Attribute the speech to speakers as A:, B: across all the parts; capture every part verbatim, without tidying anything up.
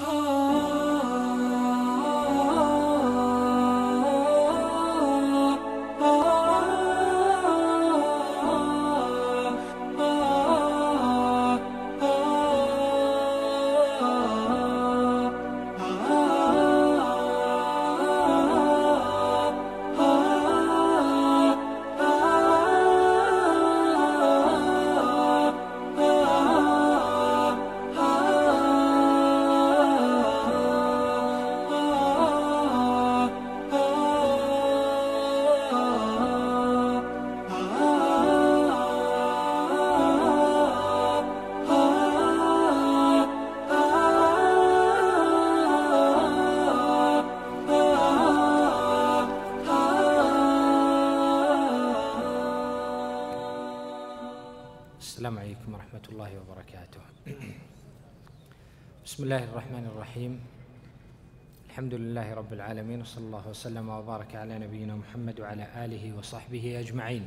A: السلام عليكم ورحمة الله وبركاته. بسم الله الرحمن الرحيم. الحمد لله رب العالمين، وصلى الله وسلم وبارك على نبينا محمد وعلى آله وصحبه أجمعين.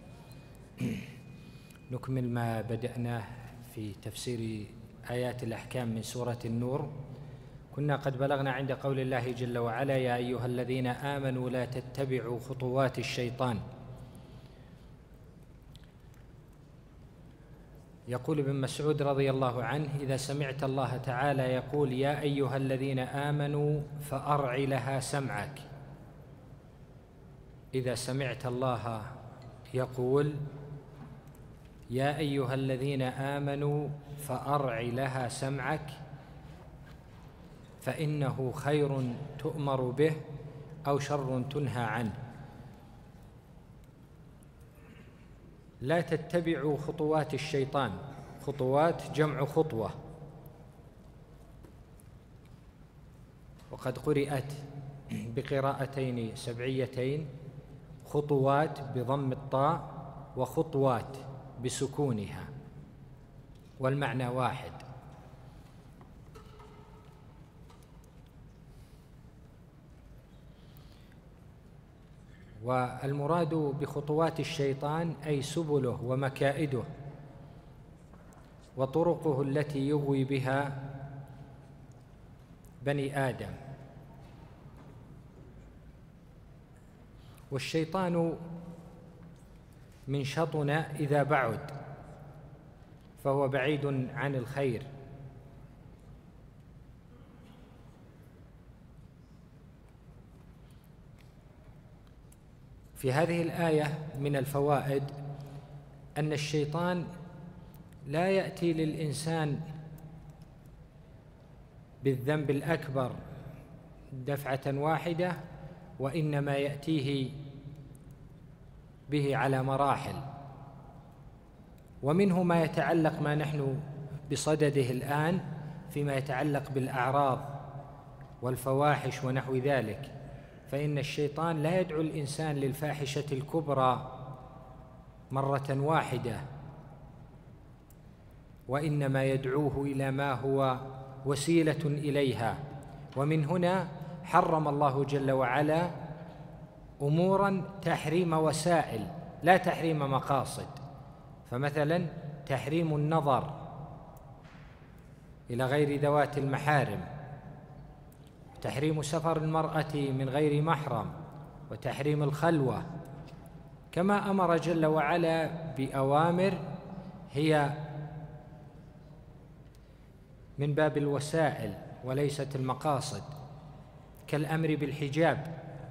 A: نكمل ما بدأناه في تفسير آيات الأحكام من سورة النور. كنا قد بلغنا عند قول الله جل وعلا: يا أيها الذين آمنوا لا تتبعوا خطوات الشيطان. يقول ابن مسعود رضي الله عنه: إذا سمعت الله تعالى يقول يا أيها الذين آمنوا فأرع لها سمعك. إذا سمعت الله يقول يا أيها الذين آمنوا فأرع لها سمعك، فإنه خير تؤمر به أو شر تنهى عنه. لا تتبعوا خطوات الشيطان. خطوات جمع خطوة، وقد قرئت بقراءتين سبعيتين: خطوات بضم الطاء وخطوات بسكونها، والمعنى واحد. والمراد بخطوات الشيطان أي سبله ومكائده وطرقه التي يغوي بها بني آدم. والشيطان من شطن إذا بعد، فهو بعيد عن الخير. في هذه الآية من الفوائد أن الشيطان لا يأتي للإنسان بالذنب الأكبر دفعة واحدة، وإنما يأتيه به على مراحل. ومنه ما يتعلق ما نحن بصدده الآن فيما يتعلق بالأعراض والفواحش ونحو ذلك، فإن الشيطان لا يدعو الإنسان للفاحشة الكبرى مرة واحدة، وإنما يدعوه إلى ما هو وسيلة إليها. ومن هنا حرم الله جل وعلا أموراً تحريم وسائل لا تحريم مقاصد. فمثلاً تحريم النظر إلى غير ذوات المحارم، تحريم سفر المرأة من غير محرم، وتحريم الخلوة، كما أمر جل وعلا بأوامر هي من باب الوسائل وليست المقاصد، كالأمر بالحجاب،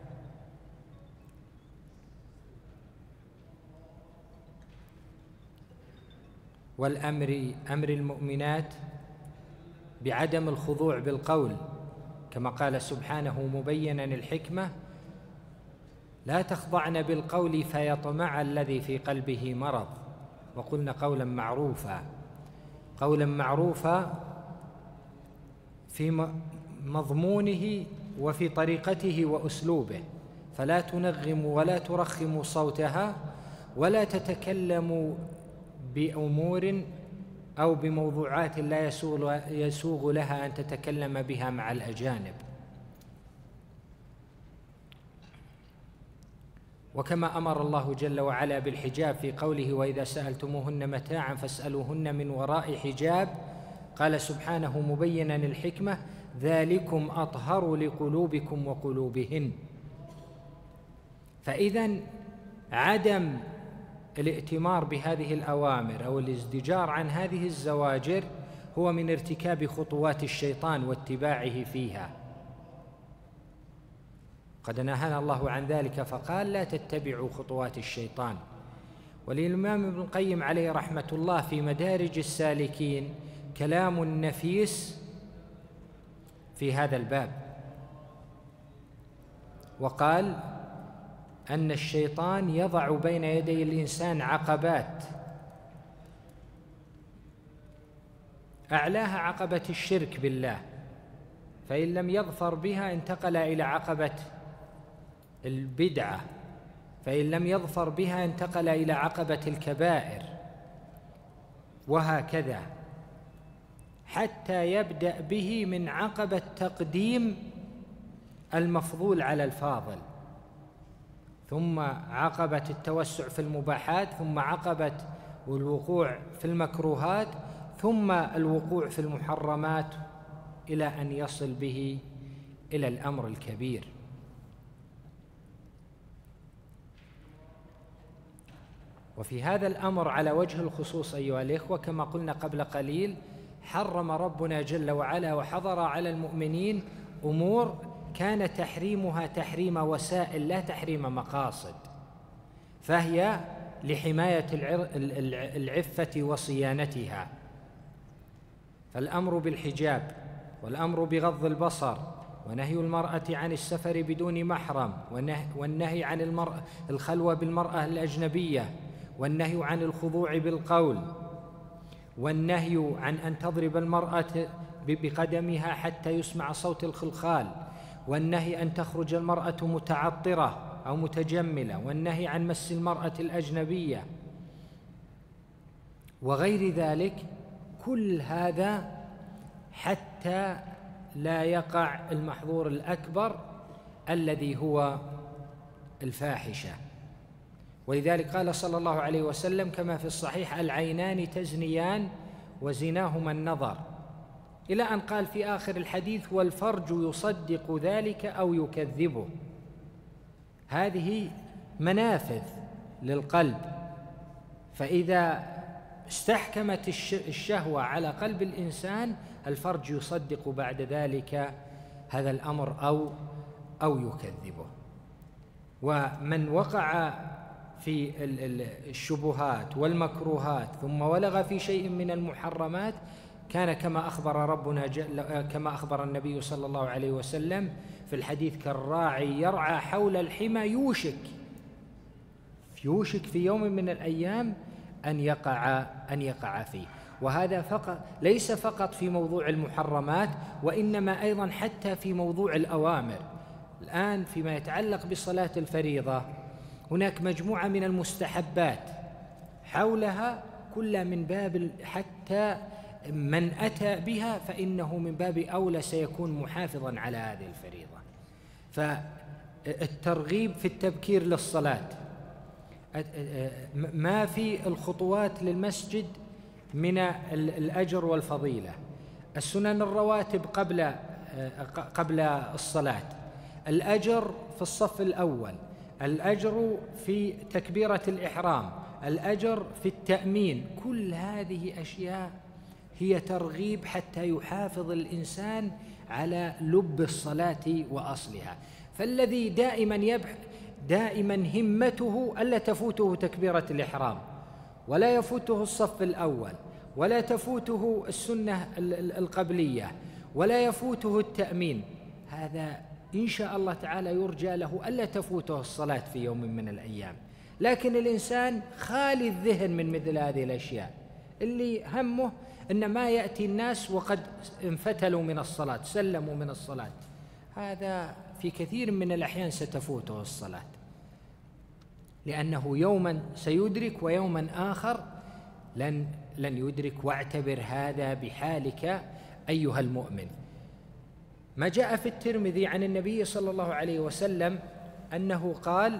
A: والأمر أمر المؤمنات بعدم الخضوع بالقول، كما قال سبحانه مبينا الحكمة: لا تخضعن بالقول فيطمع الذي في قلبه مرض، وقلنا قولا معروفا. قولا معروفا في مضمونه وفي طريقته وأسلوبه، فلا تنغم ولا ترخم صوتها، ولا تتكلم بأمور أو بموضوعات لا يسوغ لها أن تتكلم بها مع الأجانب. وكما أمر الله جل وعلا بالحجاب في قوله: وإذا سألتموهن متاعا فاسألوهن من وراء حجاب، قال سبحانه مبينا الحكمة: ذلكم أطهر لقلوبكم وقلوبهن. فإذن عدم الائتمار بهذه الأوامر أو الازدجار عن هذه الزواجر هو من ارتكاب خطوات الشيطان واتباعه فيها. قد نهانا الله عن ذلك فقال: لا تتبعوا خطوات الشيطان. وللإمام ابن القيم عليه رحمة الله في مدارج السالكين كلام نفيس في هذا الباب، وقال أن الشيطان يضع بين يدي الإنسان عقبات، أعلاها عقبة الشرك بالله، فإن لم يظفر بها انتقل إلى عقبة البدعة، فإن لم يظفر بها انتقل إلى عقبة الكبائر، وهكذا حتى يبدأ به من عقبة تقديم المفضول على الفاضل، ثم عقبة التوسع في المباحات، ثم عقبة الوقوع في المكروهات، ثم الوقوع في المحرمات، إلى أن يصل به إلى الأمر الكبير. وفي هذا الأمر على وجه الخصوص أيها الإخوة، كما قلنا قبل قليل، حرم ربنا جل وعلا وحظر على المؤمنين أمور كان تحريمها تحريم وسائل لا تحريم مقاصد، فهي لحماية العفة وصيانتها. فالأمر بالحجاب، والأمر بغض البصر، ونهي المرأة عن السفر بدون محرم، والنهي عن المرأة الخلوة بالمرأة الأجنبية، والنهي عن الخضوع بالقول، والنهي عن أن تضرب المرأة بقدمها حتى يسمع صوت الخلخال، والنهي أن تخرج المرأة متعطرة أو متجملة، والنهي عن مس المرأة الأجنبية وغير ذلك. كل هذا حتى لا يقع المحظور الأكبر الذي هو الفاحشة. ولذلك قال صلى الله عليه وسلم كما في الصحيح: العينان تزنيان وزناهما النظر، إلى أن قال في آخر الحديث: والفرج يصدق ذلك أو يكذبه. هذه منافذ للقلب، فإذا استحكمت الشهوة على قلب الإنسان الفرج يصدق بعد ذلك هذا الأمر أو أو يكذبه. ومن وقع في الشبهات والمكروهات ثم ولغ في شيء من المحرمات كان كما أخبر ربنا جل كما أخبر النبي صلى الله عليه وسلم في الحديث: كالراعي يرعى حول الحمى يوشك يوشك في يوم من الأيام أن يقع أن يقع فيه. وهذا فقط ليس فقط في موضوع المحرمات، وإنما أيضا حتى في موضوع الأوامر. الآن فيما يتعلق بصلاة الفريضة هناك مجموعة من المستحبات حولها، كل من باب حتى من أتى بها فإنه من باب أولى سيكون محافظا على هذه الفريضة. فالترغيب في التبكير للصلاة، ما في الخطوات للمسجد من الأجر والفضيلة، السنن الرواتب قبل قبل الصلاة، الأجر في الصف الأول، الأجر في تكبيرة الإحرام، الأجر في التأمين. كل هذه أشياء هي ترغيب حتى يحافظ الإنسان على لب الصلاة وأصلها. فالذي دائما يبحث دائما همته ألا تفوته تكبيرة الإحرام، ولا يفوته الصف الأول، ولا تفوته السنة القبلية، ولا يفوته التأمين، هذا إن شاء الله تعالى يرجى له ألا تفوته الصلاة في يوم من الأيام. لكن الإنسان خالي الذهن من مثل هذه الأشياء، اللي همه إن ما يأتي الناس وقد انفتلوا من الصلاة، سلموا من الصلاة، هذا في كثير من الأحيان ستفوته الصلاة، لأنه يوما سيدرك ويوما آخر لن لن يدرك. واعتبر هذا بحالك أيها المؤمن. ما جاء في الترمذي عن النبي صلى الله عليه وسلم أنه قال: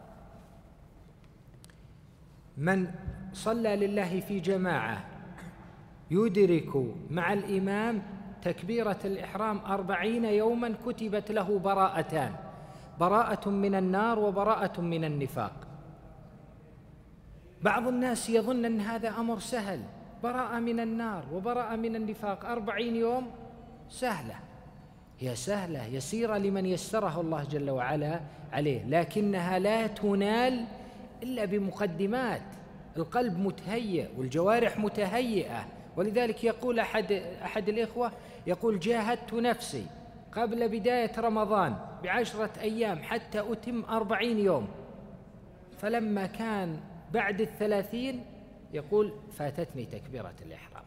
A: من صلى لله في جماعة يدرك مع الإمام تكبيرة الإحرام أربعين يوما كتبت له براءتان، براءة من النار وبراءة من النفاق. بعض الناس يظن أن هذا أمر سهل، براءة من النار وبراءة من النفاق، أربعين يوم سهلة. هي سهلة يسيرة لمن يسرها الله جل وعلا عليه، لكنها لا تنال إلا بمقدمات. القلب متهيئ والجوارح متهيئة، ولذلك يقول أحد, أحد الإخوة يقول: جاهدت نفسي قبل بداية رمضان بعشرة أيام حتى أتم أربعين يوم، فلما كان بعد الثلاثين يقول: فاتتني تكبيرة الإحرام.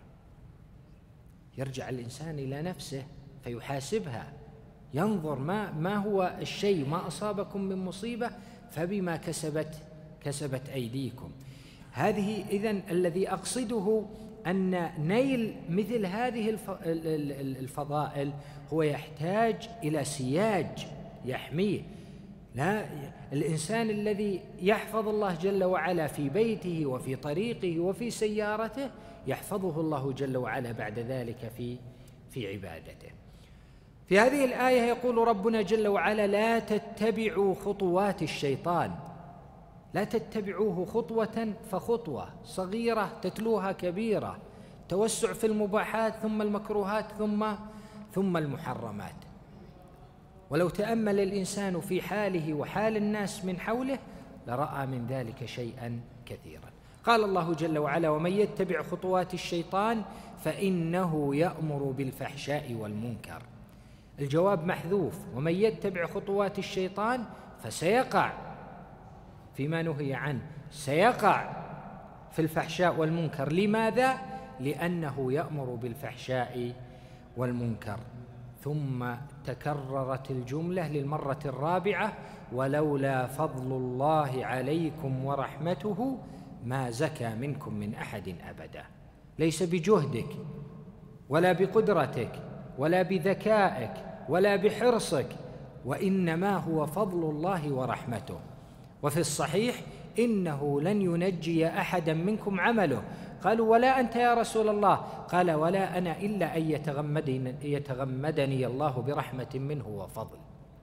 A: يرجع الإنسان إلى نفسه فيحاسبها، ينظر ما, ما هو الشيء، ما أصابكم من مصيبة فبما كسبت كسبت أيديكم. هذه إذن الذي أقصده أن نيل مثل هذه الفضائل هو يحتاج إلى سياج يحميه. لا، الإنسان الذي يحفظ الله جل وعلا في بيته وفي طريقه وفي سيارته يحفظه الله جل وعلا بعد ذلك في في عبادته. في هذه الآية يقول ربنا جل وعلا: لا تتبعوا خطوات الشيطان، لا تتبعوه خطوة فخطوة، صغيرة تتلوها كبيرة، توسع في المباحات ثم المكروهات ثم ثم المحرمات. ولو تأمل الإنسان في حاله وحال الناس من حوله لرأى من ذلك شيئا كثيرا. قال الله جل وعلا: ومن يتبع خطوات الشيطان فإنه يأمر بالفحشاء والمنكر. الجواب محذوف، ومن يتبع خطوات الشيطان فسيقع فيما نهي عنه، سيقع في الفحشاء والمنكر. لماذا؟ لأنه يأمر بالفحشاء والمنكر. ثم تكررت الجملة للمرة الرابعة: ولولا فضل الله عليكم ورحمته ما زكى منكم من أحد أبدا. ليس بجهدك ولا بقدرتك ولا بذكائك ولا بحرصك، وإنما هو فضل الله ورحمته. وفي الصحيح: إنه لن ينجي أحدا منكم عمله. قالوا: ولا أنت يا رسول الله؟ قال: ولا أنا إلا أن يتغمدني, يتغمدني الله برحمة منه وفضل.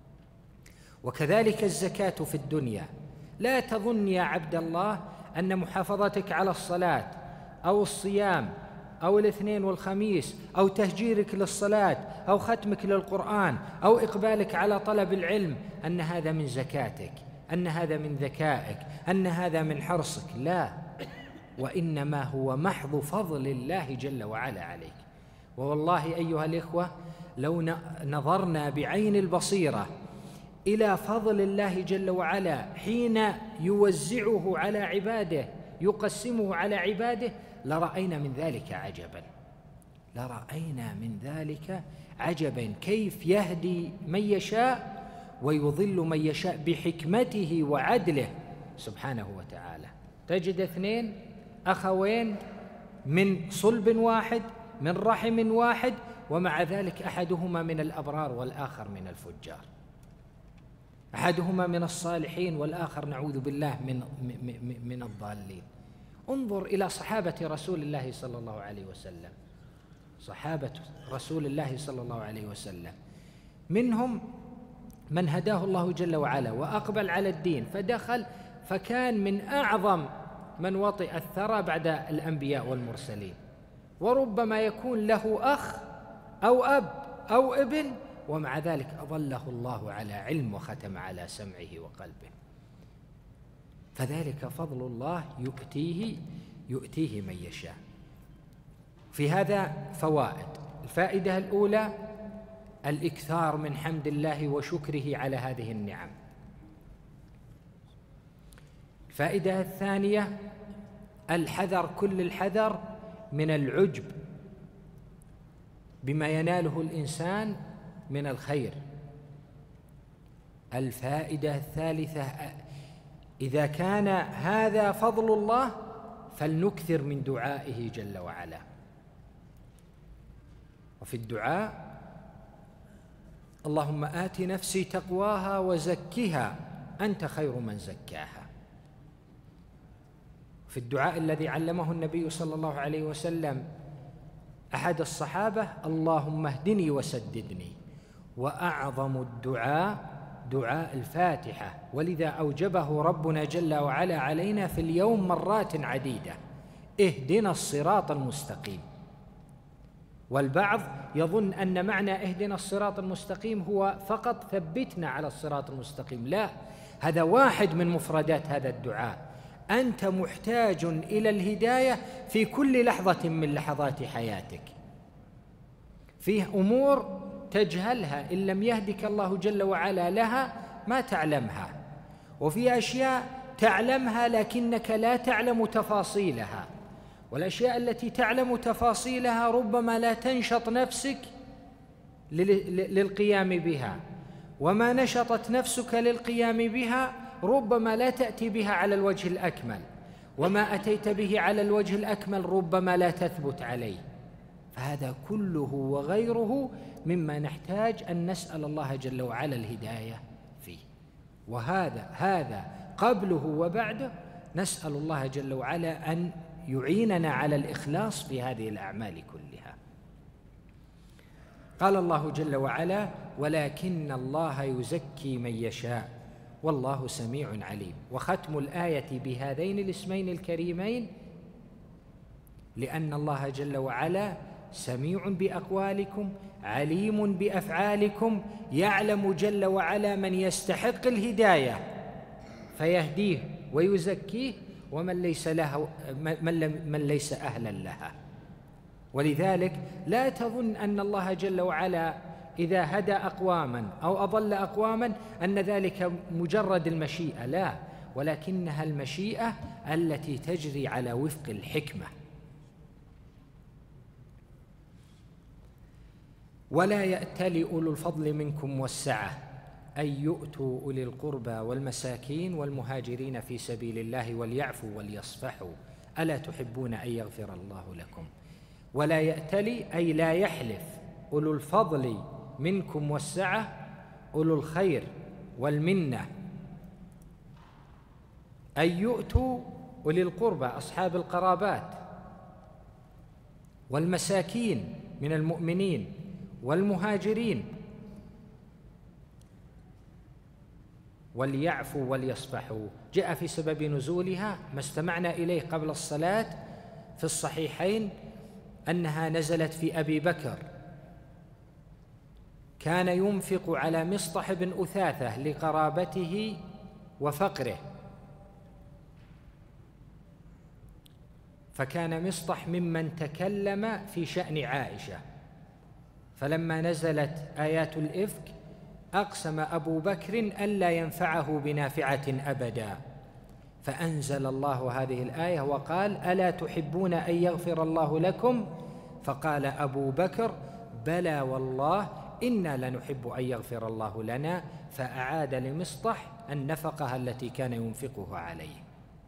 A: وكذلك الزكاة في الدنيا. لا تظن يا عبد الله أن محافظتك على الصلاة أو الصيام أو الاثنين والخميس أو تهجيرك للصلاة أو ختمك للقرآن أو إقبالك على طلب العلم أن هذا من زكاتك، أن هذا من ذكائك، أن هذا من حرصك. لا، وإنما هو محض فضل الله جل وعلا عليك. ووالله أيها الإخوة، لو نظرنا بعين البصيرة إلى فضل الله جل وعلا حين يوزعه على عباده، يقسمه على عباده، لرأينا من ذلك عجبا، لرأينا من ذلك عجبا، كيف يهدي من يشاء ويضل من يشاء بحكمته وعدله سبحانه وتعالى. تجد اثنين أخوين من صلب واحد من رحم واحد، ومع ذلك أحدهما من الأبرار والآخر من الفجار، أحدهما من الصالحين والآخر نعوذ بالله من من الضالين. انظر إلى صحابة رسول الله صلى الله عليه وسلم، صحابة رسول الله صلى الله عليه وسلم، منهم من هداه الله جل وعلا وأقبل على الدين فدخل، فكان من أعظم من وطئ الثرى بعد الأنبياء والمرسلين، وربما يكون له أخ أو أب أو ابن، ومع ذلك أظله الله على علم وختم على سمعه وقلبه. فذلك فضل الله يؤتيه يؤتيه من يشاء. في هذا فوائد. الفائدة الأولى: الإكثار من حمد الله وشكره على هذه النعم. الفائدة الثانية: الحذر، كل الحذر من العجب بما يناله الإنسان من الخير. الفائدة الثالثة: إذا كان هذا فضل الله فلنكثر من دعائه جل وعلا. وفي الدعاء: اللهم آت نفسي تقواها وزكها أنت خير من زكاها. في الدعاء الذي علمه النبي صلى الله عليه وسلم أحد الصحابة: اللهم اهدني وسددني. وأعظم الدعاء دعاء الفاتحة، ولذا أوجبه ربنا جل وعلا علينا في اليوم مرات عديدة: اهدنا الصراط المستقيم. والبعض يظن أن معنى اهدنا الصراط المستقيم هو فقط ثبتنا على الصراط المستقيم. لا، هذا واحد من مفردات هذا الدعاء. أنت محتاج إلى الهداية في كل لحظة من لحظات حياتك. فيه أمور تجهلها، إن لم يهدك الله جل وعلا لها ما تعلمها، وفي أشياء تعلمها لكنك لا تعلم تفاصيلها، والأشياء التي تعلم تفاصيلها ربما لا تنشط نفسك للقيام بها، وما نشطت نفسك للقيام بها ربما لا تأتي بها على الوجه الأكمل، وما أتيت به على الوجه الأكمل ربما لا تثبت عليه. فهذا كله وغيره مما نحتاج أن نسأل الله جل وعلا الهداية فيه. وهذا هذا قبله وبعده نسأل الله جل وعلا أن يعيننا على الإخلاص في هذه الأعمال كلها. قال الله جل وعلا: ولكن الله يزكي من يشاء والله سميع عليم. وختم الآية بهذين الاسمين الكريمين لأن الله جل وعلا سميع بأقوالكم عليم بأفعالكم، يعلم جل وعلا من يستحق الهداية فيهديه ويزكيه، ومن ليس له من, من ليس أهلا لها. ولذلك لا تظن أن الله جل وعلا إذا هدى أقواما أو أضل أقواما أن ذلك مجرد المشيئة، لا، ولكنها المشيئة التي تجري على وفق الحكمة. ولا يأتل أولو الفضل منكم والسعة أن يؤتوا أولي القربى والمساكين والمهاجرين في سبيل الله وليعفوا وليصفحوا ألا تحبون أن يغفر الله لكم. ولا يأتل أي لا يحلف أولو الفضل منكم والسعة، أولو الخير والمنة، أن يؤتوا أولي القربى أصحاب القرابات والمساكين من المؤمنين والمهاجرين، وليعفوا وليصفحوا. جاء في سبب نزولها ما استمعنا إليه قبل الصلاة في الصحيحين أنها نزلت في أبي بكر، كان ينفق على مصطح بن أثاثة لقرابته وفقره، فكان مصطح ممن تكلم في شأن عائشة، فلما نزلت آيات الإفك أقسم أبو بكر ألا ينفعه بنافعة أبدا، فأنزل الله هذه الآية وقال: ألا تحبون أن يغفر الله لكم؟ فقال أبو بكر: بلى والله إنا لنحب أن يغفر الله لنا، فأعاد لمصطح النفقة التي كان ينفقها عليه.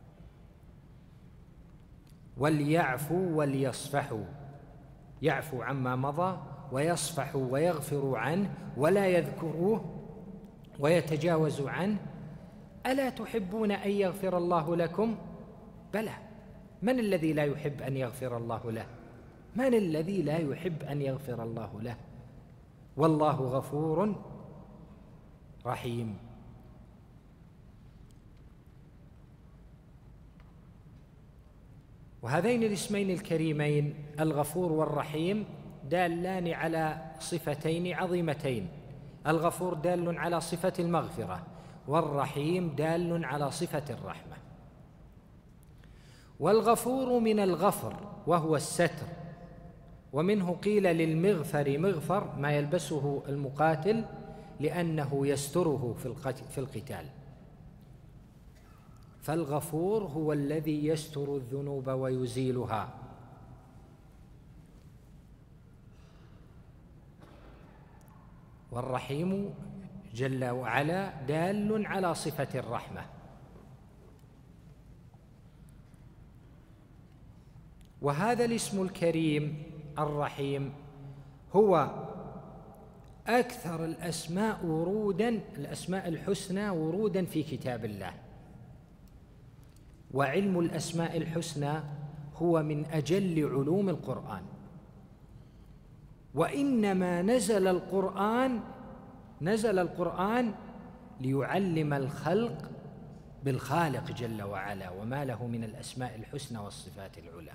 A: وليعفوا وليصفحوا، يعفو عما مضى ويصفحوا ويغفروا عنه ولا يذكروه ويتجاوزوا عنه. ألا تحبون أن يغفر الله لكم؟ بلى، من الذي لا يحب أن يغفر الله له؟ من الذي لا يحب أن يغفر الله له؟ والله غفور رحيم. وهذين الاسمين الكريمين الغفور والرحيم دالان على صفتين عظيمتين: الغفور دال على صفة المغفرة، والرحيم دال على صفة الرحمة. والغفور من الغفر وهو الستر، ومنه قيل للمغفر مغفر ما يلبسه المقاتل لأنه يستره في القتال. فالغفور هو الذي يستر الذنوب ويزيلها، والرحيم جل وعلا دال على صفة الرحمة. وهذا الاسم الكريم الرحيم هو أكثر الأسماء ورودا، الأسماء الحسنى ورودا في كتاب الله. وعلم الأسماء الحسنى هو من أجل علوم القرآن، وإنما نزل القرآن نزل القرآن ليعلم الخلق بالخالق جل وعلا وما له من الأسماء الحسنى والصفات العلى.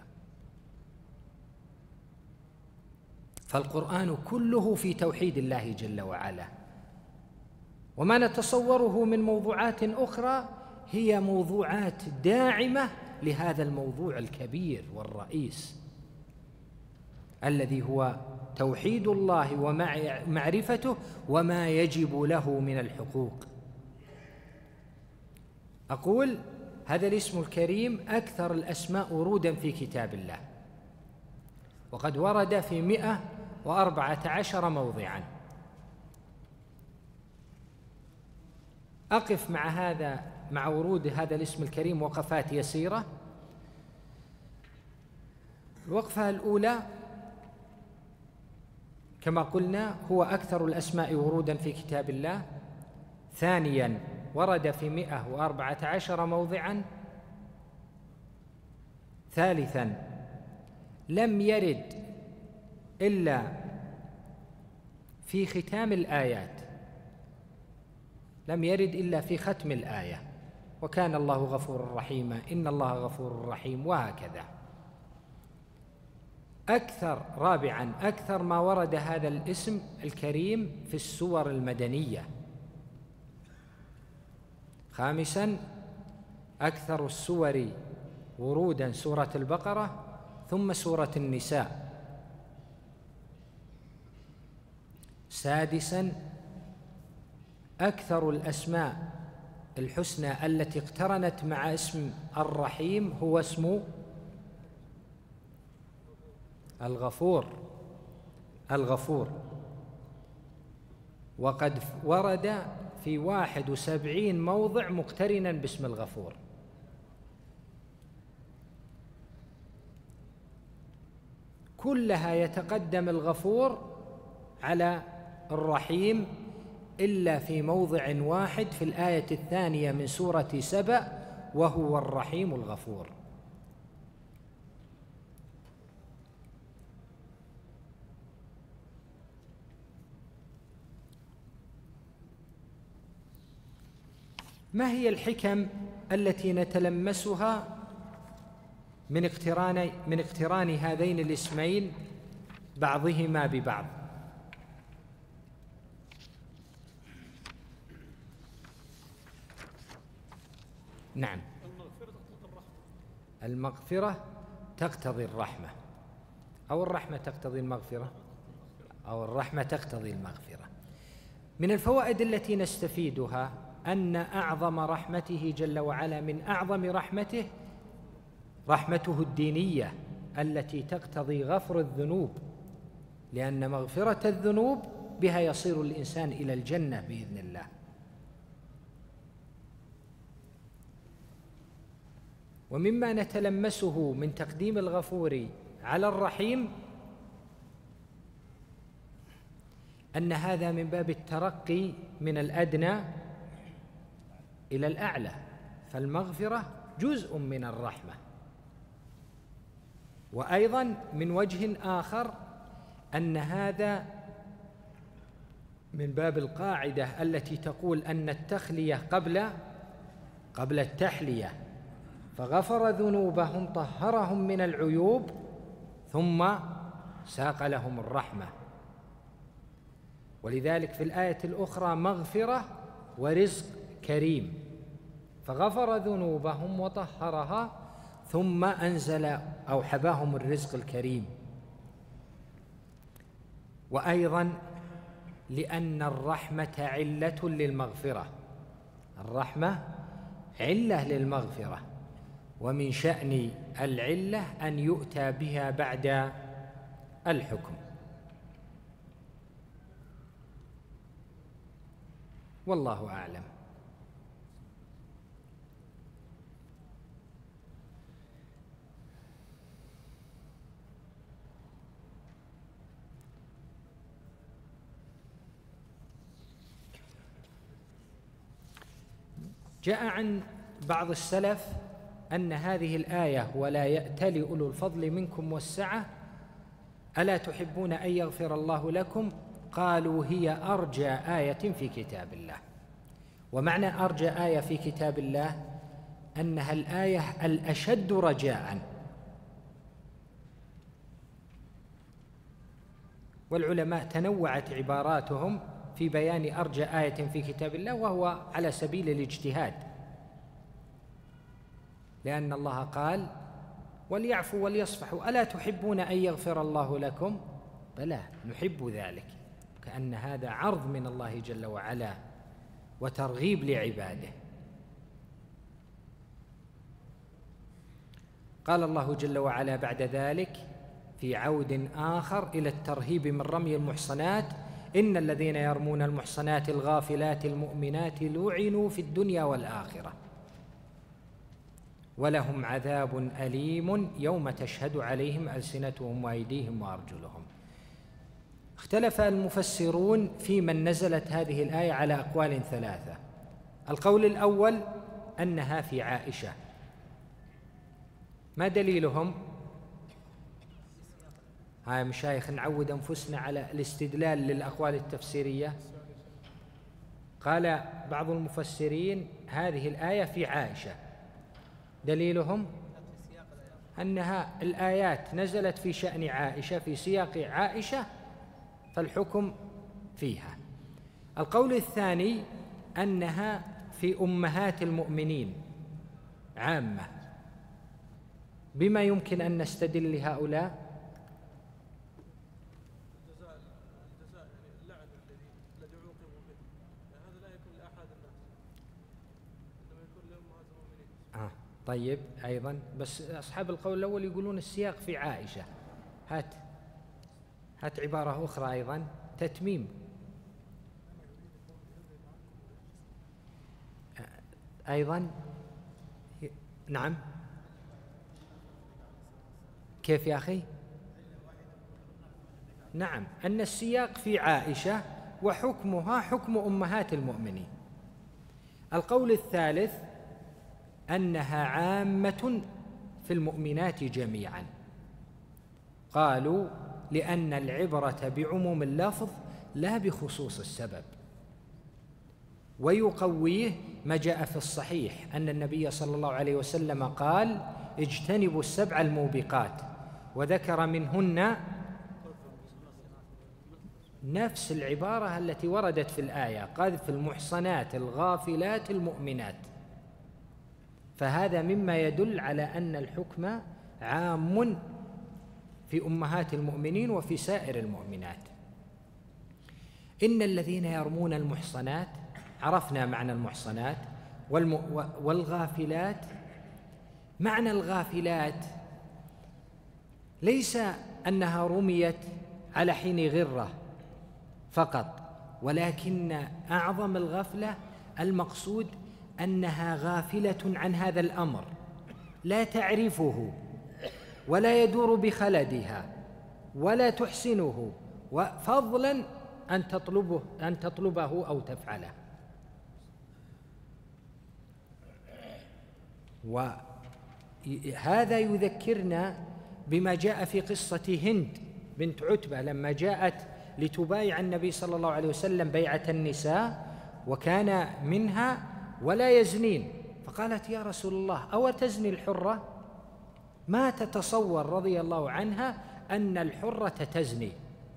A: فالقرآن كله في توحيد الله جل وعلا، وما نتصوره من موضوعات أخرى هي موضوعات داعمة لهذا الموضوع الكبير والرئيس الذي هو توحيد الله ومعرفته وما يجب له من الحقوق. أقول هذا الاسم الكريم أكثر الأسماء ورودا في كتاب الله، وقد ورد في مئة وأربعة عشر موضعا. أقف مع هذا مع ورود هذا الاسم الكريم وقفات يسيرة. الوقفة الأولى كما قلنا هو أكثر الأسماء ورودا في كتاب الله. ثانيا ورد في مئة وأربعة عشر موضعا. ثالثا لم يرد إلا في ختام الآيات، لم يرد إلا في ختم الآية، وكان الله غفورا رحيما، إن الله غفور رحيم، وهكذا. أكثر رابعا أكثر ما ورد هذا الاسم الكريم في السور المدنية. خامسا أكثر السور ورودا سورة البقرة ثم سورة النساء. سادسا أكثر الأسماء الحسنى التي اقترنت مع اسم الرحيم هو اسم الغفور الغفور وقد ورد في واحد وسبعين موضع مقترنا باسم الغفور. كلها يتقدم الغفور على الرحيم إلا في موضع واحد في الآية الثانية من سورة سبأ، وهو الرحيم الغفور. ما هي الحكم التي نتلمسها من اقتران من اقتران هذين الاسمين بعضهما ببعض؟ نعم، المغفرة تقتضي الرحمة، أو الرحمة تقتضي المغفرة، أو الرحمة تقتضي المغفرة. من الفوائد التي نستفيدها أن أعظم رحمته جل وعلا من أعظم رحمته رحمته الدينية التي تقتضي غفر الذنوب، لأن مغفرة الذنوب بها يصير الإنسان إلى الجنة بإذن الله. ومما نتلمسه من تقديم الغفور على الرحيم أن هذا من باب الترقي من الأدنى إلى الأعلى، فالمغفرة جزء من الرحمة. وأيضا من وجه آخر أن هذا من باب القاعدة التي تقول أن التخلية قبل قبل التحلية، فغفر ذنوبهم طهرهم من العيوب ثم ساق لهم الرحمة. ولذلك في الآية الأخرى مغفرة ورزق كريم، فغفر ذنوبهم وطهرها ثم أنزل أو حباهم الرزق الكريم. وأيضا لأن الرحمة علة للمغفرة، الرحمة علة للمغفرة، ومن شأن العلة أن يؤتى بها بعد الحكم. والله أعلم. جاء عن بعض السلف أن هذه الآية ولا يأتل أولو الفضل منكم والسعة ألا تحبون أن يغفر الله لكم؟ قالوا هي أرجى آية في كتاب الله. ومعنى أرجى آية في كتاب الله أنها الآية الأشد رجاءً. والعلماء تنوعت عباراتهم في بيان أرجى آية في كتاب الله، وهو على سبيل الاجتهاد، لأن الله قال وليعفوا وليصفحوا ألا تحبون أن يغفر الله لكم؟ بلى نحب ذلك، كأن هذا عرض من الله جل وعلا وترغيب لعباده. قال الله جل وعلا بعد ذلك في عود آخر إلى الترهيب من رمي المحصنات: إن الذين يرمون المحصنات الغافلات المؤمنات لعنوا في الدنيا والآخرة ولهم عذاب أليم يوم تشهد عليهم ألسنتهم وأيديهم وأرجلهم. اختلف المفسرون في من نزلت هذه الآية على أقوال ثلاثة. القول الأول أنها في عائشة. ما دليلهم؟ هاي مشايخ نعود أنفسنا على الاستدلال للأقوال التفسيرية. قال بعض المفسرين هذه الآية في عائشة، دليلهم أنها الآيات نزلت في شأن عائشة في سياق عائشة فالحكم فيها. القول الثاني أنها في أمهات المؤمنين عامة. بما يمكن أن نستدل لهؤلاء؟ آه طيب أيضا، بس أصحاب القول الأول يقولون السياق في عائشة. هات هات عبارة أخرى أيضا تتميم. أيضا نعم. كيف يا أخي؟ نعم، أن السياق في عائشة وحكمها حكم أمهات المؤمنين. القول الثالث أنها عامة في المؤمنات جميعا. قالوا لأن العبرة بعموم اللفظ لا بخصوص السبب. ويقويه ما جاء في الصحيح أن النبي صلى الله عليه وسلم قال: اجتنبوا السبع الموبقات، وذكر منهن نفس العبارة التي وردت في الآية: قذف المحصنات الغافلات المؤمنات. فهذا مما يدل على أن الحكم عام في أمهات المؤمنين وفي سائر المؤمنات. إن الذين يرمون المحصنات، عرفنا معنى المحصنات والغافلات. معنى الغافلات ليس أنها رميت على حين غرة فقط، ولكن أعظم الغفلة المقصود أنها غافلة عن هذا الأمر، لا تعرفه ولا يدور بخلدها ولا تحسنه، فضلا أن تطلبه أن تطلبه أو تفعله. وهذا يذكرنا بما جاء في قصة هند بنت عتبة لما جاءت لتبايع النبي صلى الله عليه وسلم بيعة النساء، وكان منها ولا يزنين، فقالت: يا رسول الله، أو تزني الحرة؟ ما تتصور رضي الله عنها أن الحرة تزني،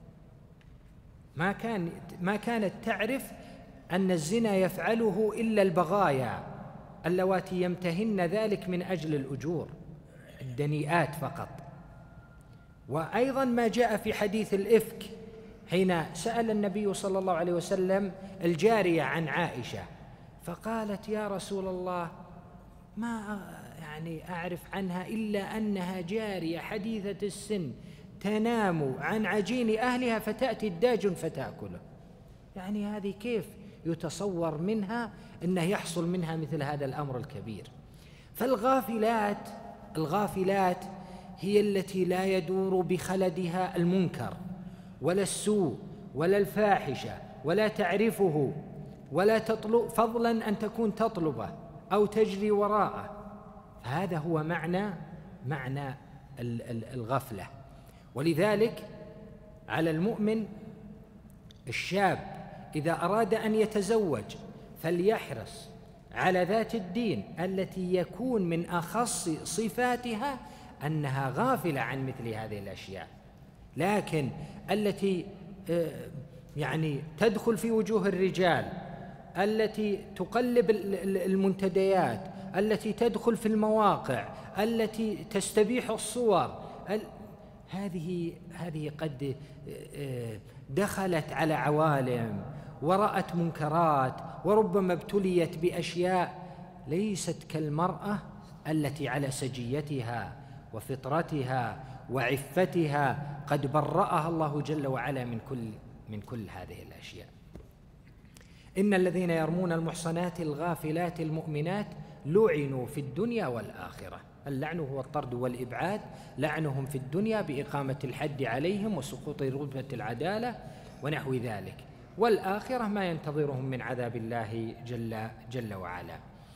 A: ما كان ما كانت تعرف أن الزنا يفعله إلا البغايا اللواتي يمتهن ذلك من أجل الأجور، الدنيئات فقط. وأيضا ما جاء في حديث الإفك حين سأل النبي صلى الله عليه وسلم الجارية عن عائشة، فقالت: يا رسول الله، ما يعني أعرف عنها إلا أنها جارية حديثة السن تنام عن عجين أهلها فتأتي الداجن فتأكله. يعني هذه كيف يتصور منها أنه يحصل منها مثل هذا الأمر الكبير؟ فالغافلات الغافلات هي التي لا يدور بخلدها المنكر ولا السوء ولا الفاحشة ولا تعرفه ولا تطلب، فضلا أن تكون تطلبه أو تجري وراءه. هذا هو معنى معنى الغفلة. ولذلك على المؤمن الشاب إذا أراد أن يتزوج فليحرص على ذات الدين التي يكون من أخص صفاتها أنها غافلة عن مثل هذه الأشياء، لكن التي يعني تدخل في وجوه الرجال، التي تقلب المنتديات، التي تدخل في المواقع، التي تستبيح الصور، هذه هذه قد دخلت على عوالم ورأت منكرات وربما ابتليت بأشياء ليست كالمرأة التي على سجيتها وفطرتها وعفتها قد برأها الله جل وعلا من كل من كل هذه الأشياء. إن الذين يرمون المحصنات الغافلات المؤمنات لعنوا في الدنيا والآخرة. اللعن هو الطرد والإبعاد، لعنهم في الدنيا بإقامة الحد عليهم وسقوط رتبة العدالة ونحو ذلك، والآخرة ما ينتظرهم من عذاب الله جل, جل وعلا.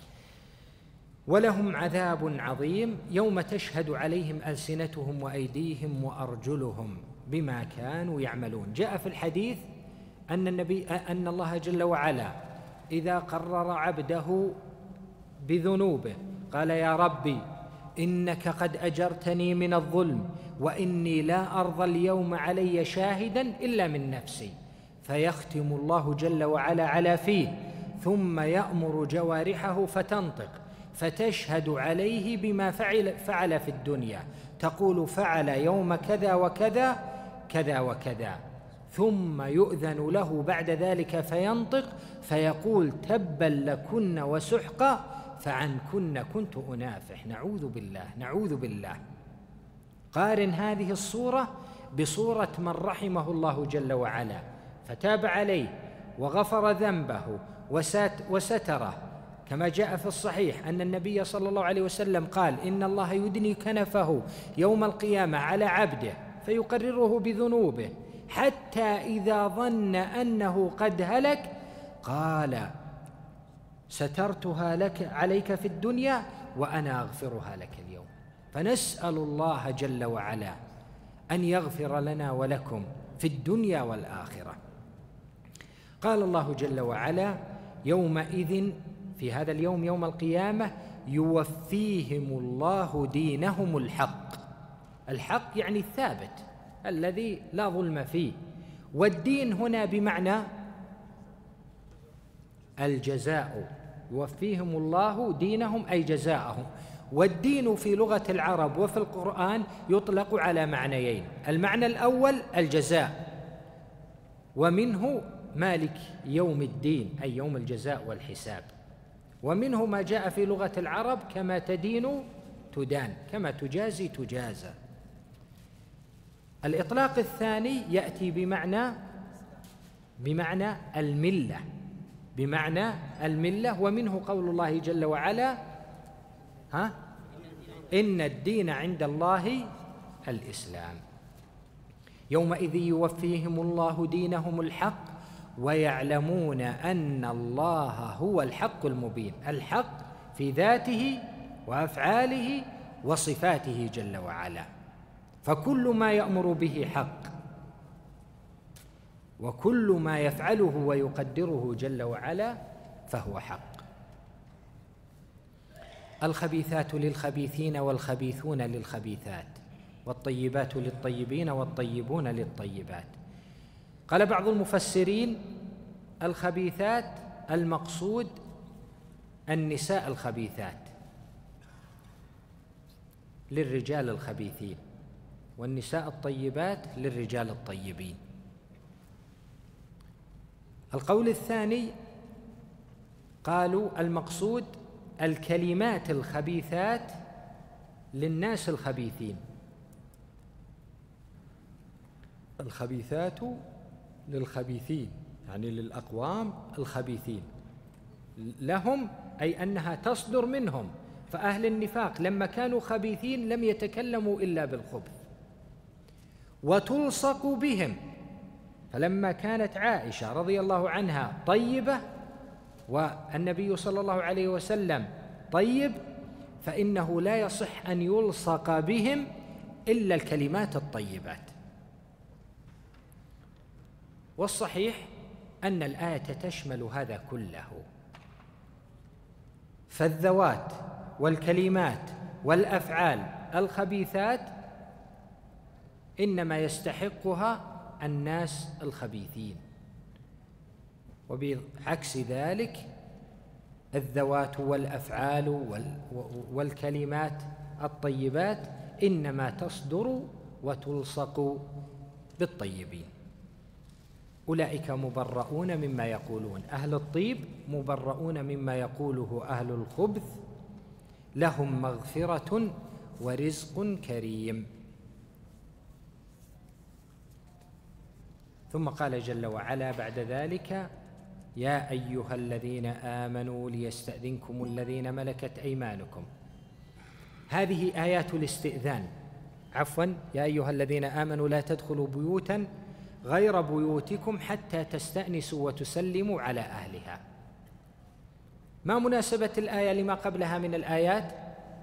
A: ولهم عذاب عظيم يوم تشهد عليهم ألسنتهم وأيديهم وأرجلهم بما كانوا يعملون. جاء في الحديث أن, النبي أن الله جل وعلا إذا قرر عبده بذنوبه قال: يا ربي إنك قد أجرتني من الظلم وإني لا أرضى اليوم علي شاهدا إلا من نفسي، فيختم الله جل وعلا على فيه، ثم يأمر جوارحه فتنطق فتشهد عليه بما فعل, فعل في الدنيا، تقول: فعل يوم كذا وكذا كذا وكذا، ثم يؤذن له بعد ذلك فينطق فيقول: تبا لكن وسحقا فعنكن كنت أنافح. نعوذ بالله نعوذ بالله. قارن هذه الصورة بصورة من رحمه الله جل وعلا فتاب عليه وغفر ذنبه وستره، كما جاء في الصحيح أن النبي صلى الله عليه وسلم قال: إن الله يدني كنفه يوم القيامة على عبده فيقرره بذنوبه حتى إذا ظن أنه قد هلك قال: سترتها لك عليك في الدنيا وأنا أغفرها لك اليوم. فنسأل الله جل وعلا أن يغفر لنا ولكم في الدنيا والآخرة. قال الله جل وعلا: يومئذ، في هذا اليوم يوم القيامة، يوفيهم الله دينهم الحق. الحق يعني الثابت الذي لا ظلم فيه، والدين هنا بمعنى الجزاء، يوفيهم الله دينهم أي جزاءهم. والدين في لغة العرب وفي القرآن يطلق على معنيين: المعنى الأول الجزاء، ومنه مالك يوم الدين أي يوم الجزاء والحساب، ومنه ما جاء في لغة العرب: كما تدين تدان، كما تجازي تجازى. الإطلاق الثاني يأتي بمعنى بمعنى الملة، بمعنى الملة، ومنه قول الله جل وعلا: ها إن الدين عند الله الإسلام. يومئذ يوفيهم الله دينهم الحق ويعلمون أن الله هو الحق المبين. الحق في ذاته وأفعاله وصفاته جل وعلا، فكل ما يأمر به حق، وكل ما يفعله ويقدره جل وعلا فهو حق. الخبيثات للخبيثين والخبيثون للخبيثات والطيبات للطيبين والطيبون للطيبات. قال بعض المفسرين: الخبيثات المقصود النساء الخبيثات للرجال الخبيثين، والنساء الطيبات للرجال الطيبين. القول الثاني قالوا: المقصود الكلمات الخبيثات للناس الخبيثين. الخبيثات للخبيثين يعني للأقوام الخبيثين، لهم أي أنها تصدر منهم. فأهل النفاق لما كانوا خبيثين لم يتكلموا إلا بالخبث، وتلصق بهم. فلما كانت عائشة رضي الله عنها طيبة والنبي صلى الله عليه وسلم طيب، فإنه لا يصح أن يلصق بهم إلا الكلمات الطيبات. والصحيح أن الآية تشمل هذا كله، فالذوات والكلمات والأفعال الخبيثات إنما يستحقها الناس الخبيثين، وبعكس ذلك الذوات والأفعال والكلمات الطيبات إنما تصدر وتلصق بالطيبين. أولئك مبرؤون مما يقولون، أهل الطيب مبرؤون مما يقوله أهل الخبث، لهم مغفرة ورزق كريم. ثم قال جل وعلا بعد ذلك: يا أيها الذين آمنوا ليستأذنكم الذين ملكت أيمانكم. هذه آيات الاستئذان، عفوا يا أيها الذين آمنوا لا تدخلوا بيوتا غير بيوتكم حتى تستأنسوا وتسلموا على أهلها. ما مناسبة الآية لما قبلها من الآيات؟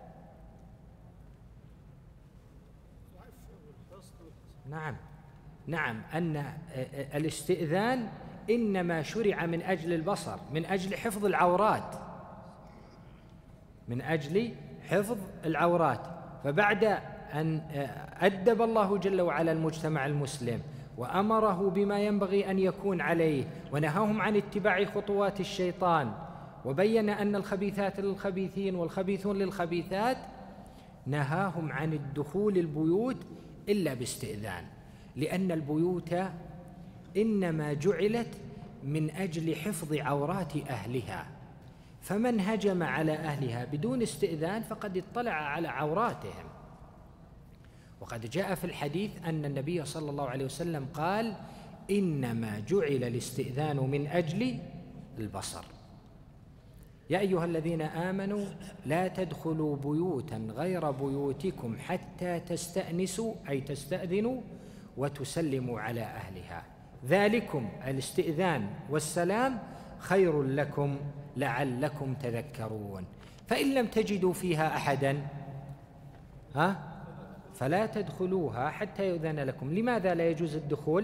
A: نعم نعم أن الاستئذان إنما شرع من أجل البصر، من أجل حفظ العورات، من أجل حفظ العورات. فبعد أن أدب الله جل وعلا المجتمع المسلم وأمره بما ينبغي أن يكون عليه ونهاهم عن اتباع خطوات الشيطان وبين أن الخبيثات للخبيثين والخبيثون للخبيثات، نهاهم عن الدخول البيوت إلا باستئذان، لأن البيوت إنما جعلت من أجل حفظ عورات أهلها، فمن هجم على أهلها بدون استئذان فقد اطلع على عوراتهم. وقد جاء في الحديث أن النبي صلى الله عليه وسلم قال: إنما جعل الاستئذان من أجل البصر. يا أيها الذين آمنوا لا تدخلوا بيوتا غير بيوتكم حتى تستأنسوا، أي تستأذنوا وتسلموا على أهلها، ذلكم الاستئذان والسلام خير لكم لعلكم تذكرون. فإن لم تجدوا فيها أحدا ها فلا تدخلوها حتى يؤذن لكم. لماذا لا يجوز الدخول؟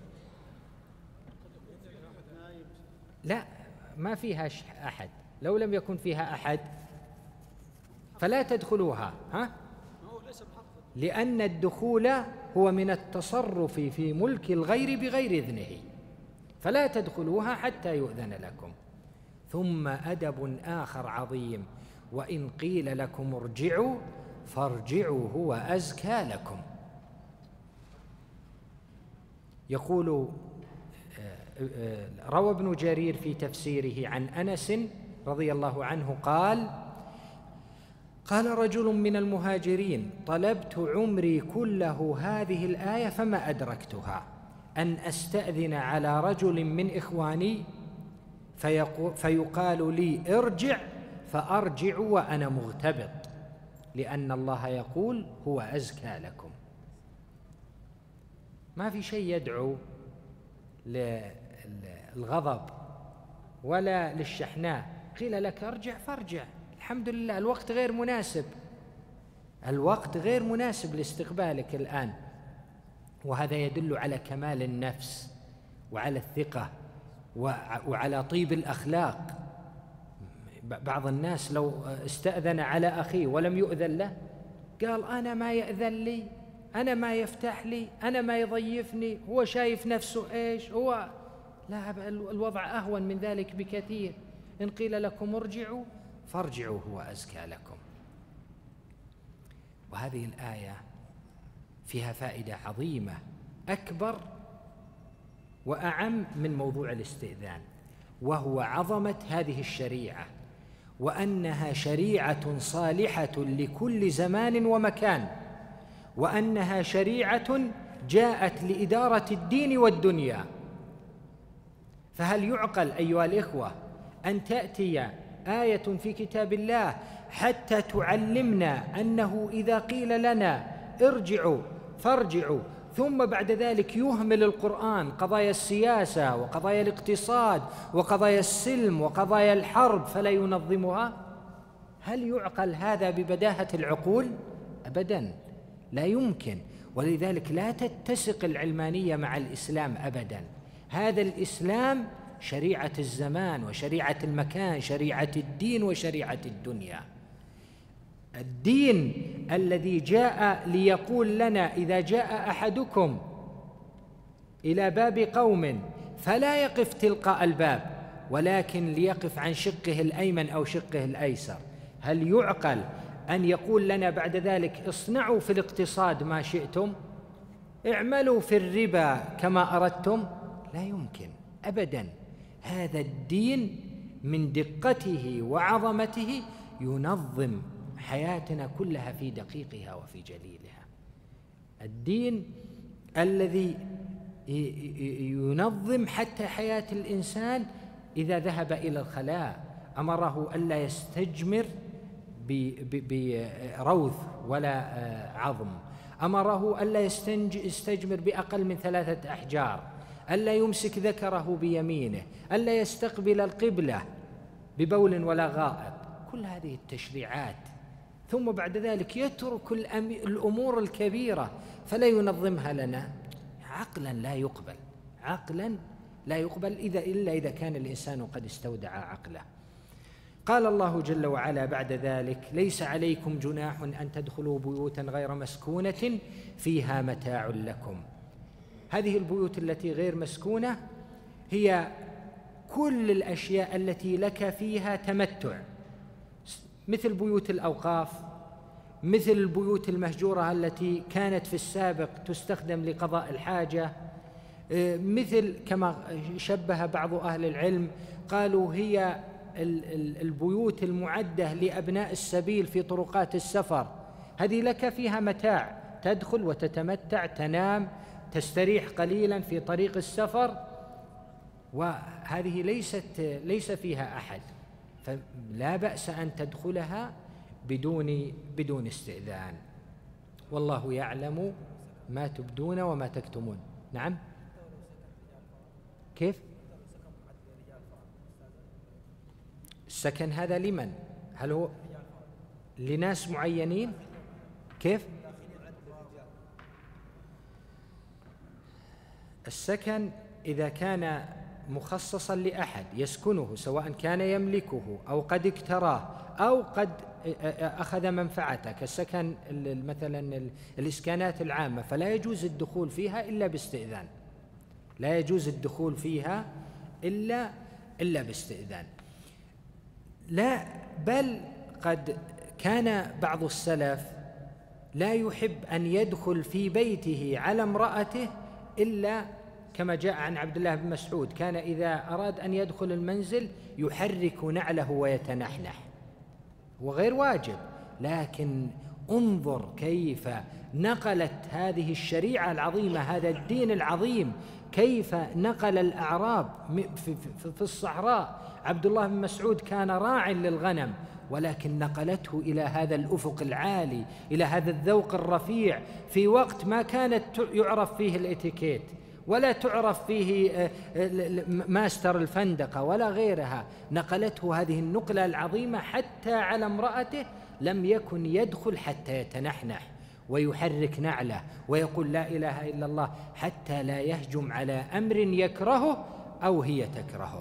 A: لا، ما فيها أحد. لو لم يكن فيها أحد فلا تدخلوها، ها؟ لأن الدخول هو من التصرف في ملك الغير بغير إذنه، فلا تدخلوها حتى يؤذن لكم. ثم أدب آخر عظيم: وإن قيل لكم ارجعوا فارجعوا هو أزكى لكم. يقول روى ابن جرير في تفسيره عن أنس رضي الله عنه قال: قال رجل من المهاجرين: طلبت عمري كله هذه الآية فما أدركتها، أن أستأذن على رجل من إخواني فيقال لي ارجع فأرجع وأنا مغتبط، لأن الله يقول هو أزكى لكم. ما في شيء يدعو للغضب ولا للشحناء. قيل لك ارجع فارجع، الحمد لله، الوقت غير مناسب، الوقت غير مناسب لاستقبالك الآن. وهذا يدل على كمال النفس وعلى الثقة وعلى طيب الأخلاق. بعض الناس لو استأذن على أخيه ولم يؤذن له قال: أنا ما يأذن لي، أنا ما يفتح لي، أنا ما يضيفني، هو شايف نفسه إيش هو. لا، الوضع أهون من ذلك بكثير. إن قيل لكم ارجعوا فارجعوا هو أزكى لكم. وهذه الآية فيها فائدة عظيمة أكبر وأعم من موضوع الاستئذان، وهو عظمة هذه الشريعة، وأنها شريعة صالحة لكل زمان ومكان، وأنها شريعة جاءت لإدارة الدين والدنيا. فهل يعقل أيها الإخوة أن تأتي آية في كتاب الله حتى تعلمنا أنه إذا قيل لنا ارجعوا فارجعوا، ثم بعد ذلك يهمل القرآن قضايا السياسة وقضايا الاقتصاد وقضايا السلم وقضايا الحرب فلا ينظمها؟ هل يعقل هذا ببداهة العقول؟ أبداً، لا يمكن. ولذلك لا تتسق العلمانية مع الإسلام أبداً، هذا الإسلام شريعة الزمان وشريعة المكان، شريعة الدين وشريعة الدنيا. الدين الذي جاء ليقول لنا إذا جاء أحدكم إلى باب قوم فلا يقف تلقاء الباب ولكن ليقف عن شقه الأيمن أو شقه الأيسر. هل يعقل أن يقول لنا بعد ذلك اصنعوا في الاقتصاد ما شئتم، اعملوا في الربا كما أردتم؟ لا يمكن أبدا. هذا الدين من دقته وعظمته ينظم حياتنا كلها في دقيقها وفي جليلها. الدين الذي ينظم حتى حياة الإنسان إذا ذهب إلى الخلاء أمره ألا يستجمر بروث ولا عظم، أمره ألا يستجمر بأقل من ثلاثة أحجار، ألا يمسك ذكره بيمينه، ألا يستقبل القبلة ببول ولا غائط. كل هذه التشريعات، ثم بعد ذلك يترك الأمور الكبيرة فلا ينظمها لنا. عقلا لا يقبل، عقلا لا يقبل إذا إلا إذا كان الإنسان قد استودع عقله. قال الله جل وعلا بعد ذلك: ليس عليكم جناح أن تدخلوا بيوتا غير مسكونة فيها متاع لكم. هذه البيوت التي غير مسكونة هي كل الأشياء التي لك فيها تمتع، مثل بيوت الأوقاف، مثل البيوت المهجورة التي كانت في السابق تستخدم لقضاء الحاجة، مثل كما شبه بعض أهل العلم قالوا هي البيوت المعدة لأبناء السبيل في طرقات السفر. هذه لك فيها متاع، تدخل وتتمتع، تنام، تستريح قليلا في طريق السفر، وهذه ليست ليس فيها أحد، فلا بأس أن تدخلها بدون بدون استئذان. والله يعلم ما تبدون وما تكتمون. نعم، كيف؟ السكن هذا لمن؟ هل هو لناس معينين؟ كيف؟ السكن إذا كان مخصصا لأحد يسكنه، سواء كان يملكه أو قد اكتراه أو قد أخذ منفعته، كالسكن مثلا الإسكانات العامة، فلا يجوز الدخول فيها إلا باستئذان، لا يجوز الدخول فيها إلا إلا باستئذان. لا، بل قد كان بعض السلف لا يحب أن يدخل في بيته على امرأته إلا كما جاء عن عبد الله بن مسعود، كان إذا أراد أن يدخل المنزل يحرك نعله ويتنحنح، وغير واجب. لكن انظر كيف نقلت هذه الشريعة العظيمة، هذا الدين العظيم، كيف نقل الأعراب في الصحراء. عبد الله بن مسعود كان راع للغنم، ولكن نقلته إلى هذا الأفق العالي، إلى هذا الذوق الرفيع، في وقت ما كانت يعرف فيه الاتيكيت، ولا تعرف فيه ماستر الفندقة ولا غيرها. نقلته هذه النقلة العظيمة حتى على امرأته، لم يكن يدخل حتى يتنحنح ويحرك نعله ويقول لا إله إلا الله، حتى لا يهجم على أمر يكرهه أو هي تكرهه.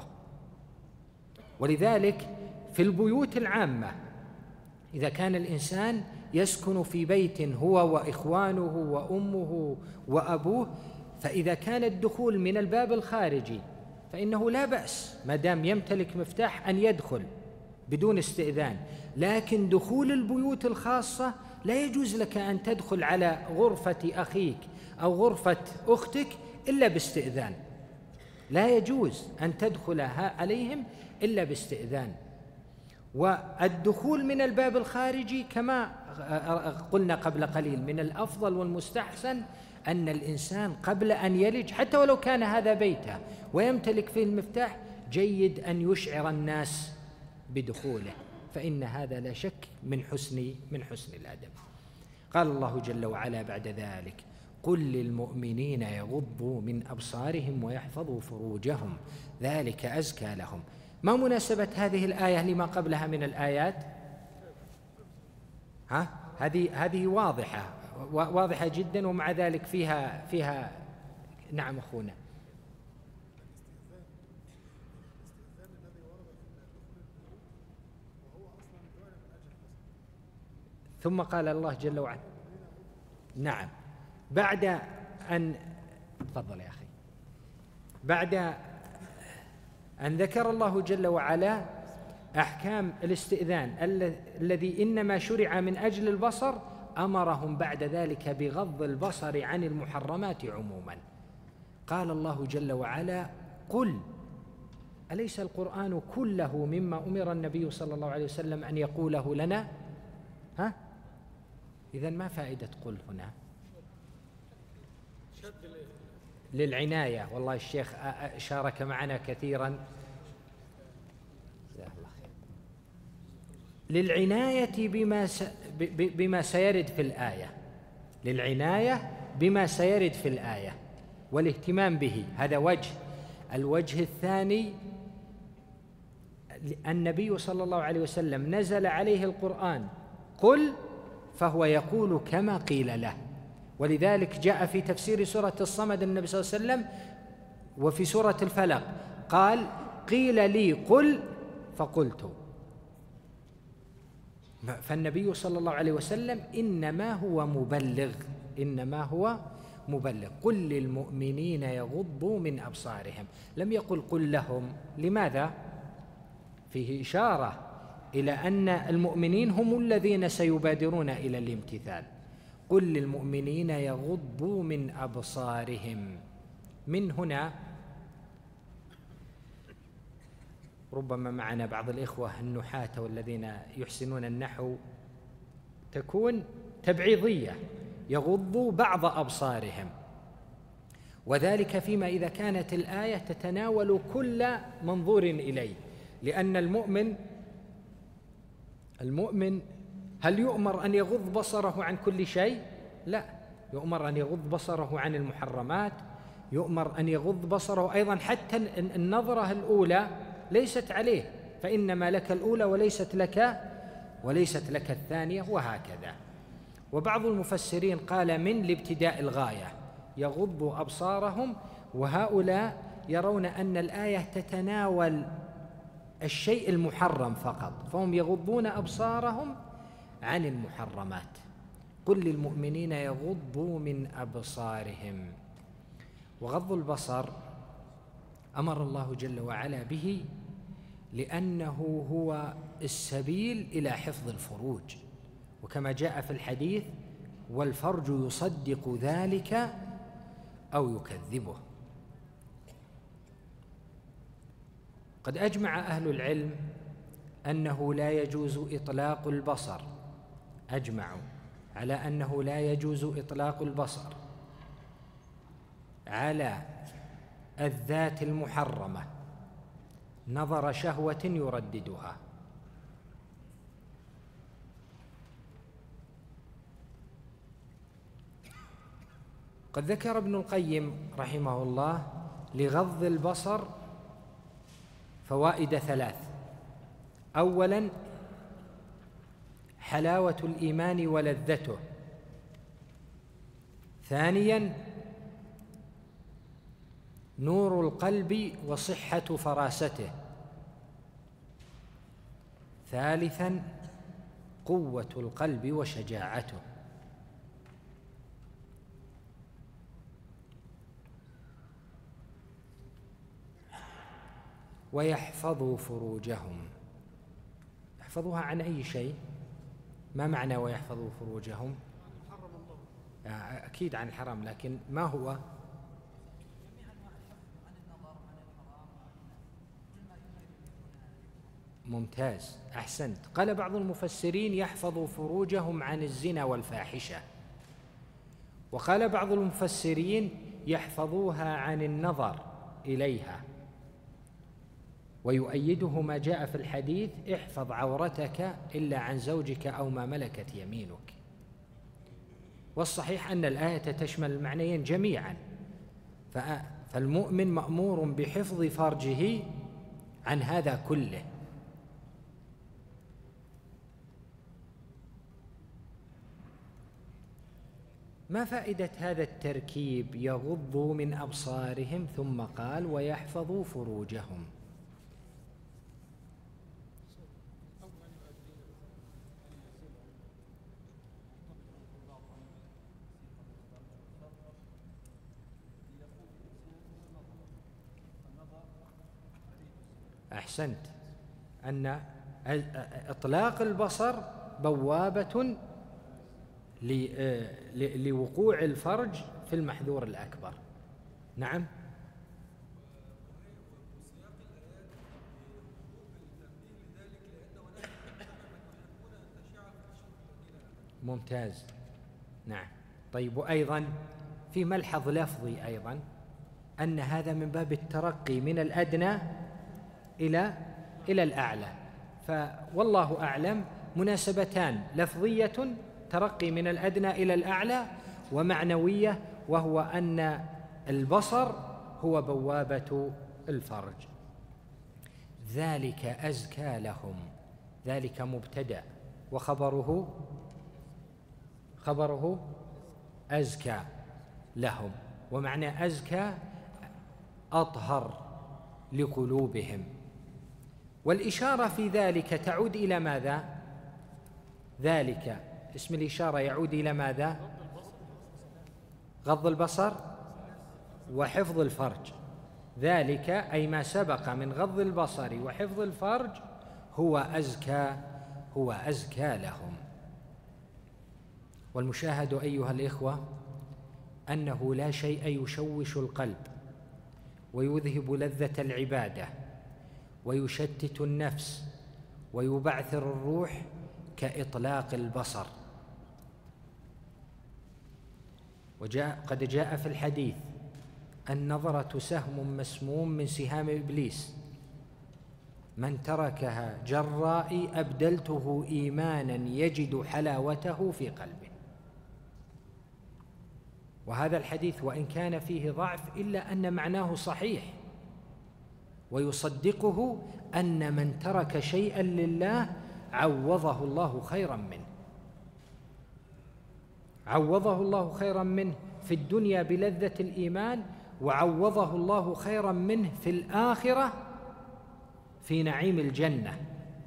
A: ولذلك في البيوت العامة إذا كان الإنسان يسكن في بيت هو وإخوانه وأمه وأبوه، فإذا كان الدخول من الباب الخارجي فإنه لا بأس ما دام يمتلك مفتاح أن يدخل بدون استئذان. لكن دخول البيوت الخاصة لا يجوز لك أن تدخل على غرفة أخيك أو غرفة أختك إلا باستئذان، لا يجوز أن تدخل عليهم إلا باستئذان. والدخول من الباب الخارجي كما قلنا قبل قليل من الأفضل والمستحسن أن الإنسان قبل أن يلج، حتى ولو كان هذا بيته ويمتلك فيه المفتاح، جيد أن يشعر الناس بدخوله، فإن هذا لا شك من حسن من حسن الأدب. قال الله جل وعلا بعد ذلك: قل للمؤمنين يغضوا من أبصارهم ويحفظوا فروجهم ذلك أزكى لهم. ما مناسبة هذه الآية لما قبلها من الآيات؟ ها؟ هذه هذه واضحة واضحة جدا، ومع ذلك فيها فيها نعم أخونا. ثم قال الله جل وعلا نعم بعد أن تفضل يا أخي بعد أن ذكر الله جل وعلا أحكام الاستئذان الذي إنما شرع من أجل البصر أمرهم بعد ذلك بغض البصر عن المحرمات عموما. قال الله جل وعلا قل أليس القرآن كله مما أمر النبي صلى الله عليه وسلم أن يقوله لنا؟ ها؟ إذن ما فائدة قل هنا؟ للعناية. والله الشيخ شارك معنا كثيرا للعناية بما بما سيرد في الآية للعناية بما سيرد في الآية والاهتمام به. هذا وجه. الوجه الثاني النبي صلى الله عليه وسلم نزل عليه القرآن قل فهو يقول كما قيل له، ولذلك جاء في تفسير سورة الصمد النبي صلى الله عليه وسلم وفي سورة الفلق قال قيل لي قل فقلت. فالنبي صلى الله عليه وسلم إنما هو مبلغ إنما هو مبلغ. قل للمؤمنين يغضوا من أبصارهم، لم يقل قل لهم. لماذا؟ فيه إشارة إلى أن المؤمنين هم الذين سيبادرون إلى الامتثال. قل للمؤمنين يغضوا من أبصارهم. من هنا ربما معنا بعض الإخوة النحاة والذين يحسنون النحو تكون تبعيضية، يغضوا بعض أبصارهم، وذلك فيما إذا كانت الآية تتناول كل منظور إليه. لأن المؤمن المؤمن هل يؤمر أن يغض بصره عن كل شيء؟ لا، يؤمر أن يغض بصره عن المحرمات، يؤمر أن يغض بصره أيضا حتى النظرة الأولى ليست عليه، فإنما لك الأولى وليست لك وليست لك الثانية، وهكذا. وبعض المفسرين قال من لابتداء الغاية يغض أبصارهم، وهؤلاء يرون أن الآية تتناول الشيء المحرم فقط، فهم يغضون أبصارهم عن المحرمات. قل للمؤمنين يغضوا من أبصارهم. وغض البصر أمر الله جل وعلا به لأنه هو السبيل إلى حفظ الفروج، وكما جاء في الحديث والفرج يصدق ذلك أو يكذبه. قد أجمع أهل العلم أنه لا يجوز إطلاق البصر، أجمعوا على أنه لا يجوز إطلاق البصر على الذات المحرمة نظر شهوة يرددها. قد ذكر ابن القيم رحمه الله لغض البصر فوائد ثلاث. أولاً حلاوة الإيمان ولذته. ثانياً نور القلب وصحة فراسته. ثالثاً قوة القلب وشجاعته. ويحفظوا فروجهم. يحفظوها عن أي شيء؟ ما معنى ويحفظوا فروجهم؟ أكيد عن الحرام، لكن ما هو؟ ممتاز، أحسنت. قال بعض المفسرين يحفظوا فروجهم عن الزنا والفاحشة، وقال بعض المفسرين يحفظوها عن النظر إليها. ويؤيده ما جاء في الحديث احفظ عورتك إلا عن زوجك أو ما ملكت يمينك. والصحيح أن الآية تشمل المعنيين جميعا، فالمؤمن مأمور بحفظ فرجه عن هذا كله. ما فائدة هذا التركيب يغضوا من أبصارهم ثم قال ويحفظوا فروجهم؟ أحسنت، أن إطلاق البصر بوابة لوقوع الفرج في المحذور الأكبر. نعم. ممتاز. نعم. طيب، وأيضا في ملحظ لفظي أيضا أن هذا من باب الترقي من الأدنى إلى إلى الأعلى، فوالله أعلم مناسبتان: لفظية ترقي من الأدنى إلى الأعلى، ومعنوية وهو أن البصر هو بوابة الفرج. ذلك أزكى لهم، ذلك مبتدأ وخبره خبره أزكى لهم، ومعنى أزكى أطهر لقلوبهم. والإشارة في ذلك تعود إلى ماذا؟ ذلك اسم الإشارة يعود إلى ماذا؟ غض البصر وحفظ الفرج. ذلك أي ما سبق من غض البصر وحفظ الفرج هو أزكى هو أزكى لهم. والمشاهد أيها الإخوة أنه لا شيء يشوش القلب ويذهب لذة العبادة ويشتت النفس ويبعثر الروح كإطلاق البصر. وجاء قد جاء في الحديث: النظرة سهم مسموم من سهام إبليس، من تركها جرائي أبدلته إيمانا يجد حلاوته في قلبه. وهذا الحديث وإن كان فيه ضعف إلا أن معناه صحيح، ويصدقه أن من ترك شيئا لله عوضه الله خيرا منه، عوضه الله خيرا منه في الدنيا بلذة الإيمان، وعوضه الله خيرا منه في الآخرة في نعيم الجنة.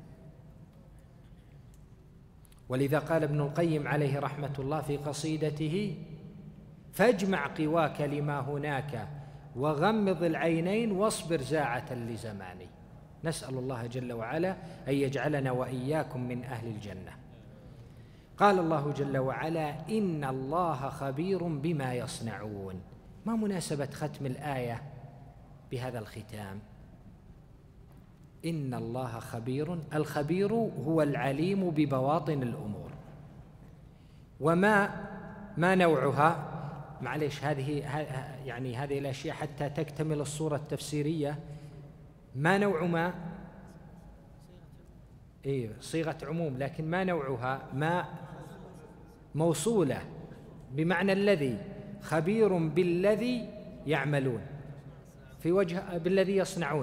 A: ولذا قال ابن القيم عليه رحمة الله في قصيدته: فاجمع قواك لما هناك وغمض العينين واصبر ساعة لزماني. نسأل الله جل وعلا أن يجعلنا وإياكم من أهل الجنة. قال الله جل وعلا: إن الله خبير بما يصنعون. ما مناسبة ختم الآية بهذا الختام؟ إن الله خبير. الخبير هو العليم ببواطن الأمور. وما ما نوعها؟ معليش، هذه يعني هذه الأشياء حتى تكتمل الصورة التفسيرية. ما نوع ما؟ إيه، صيغة عموم، لكن ما نوعها؟ ما موصولة بمعنى الذي، خبير بالذي يعملون في وجه بالذي يصنعون.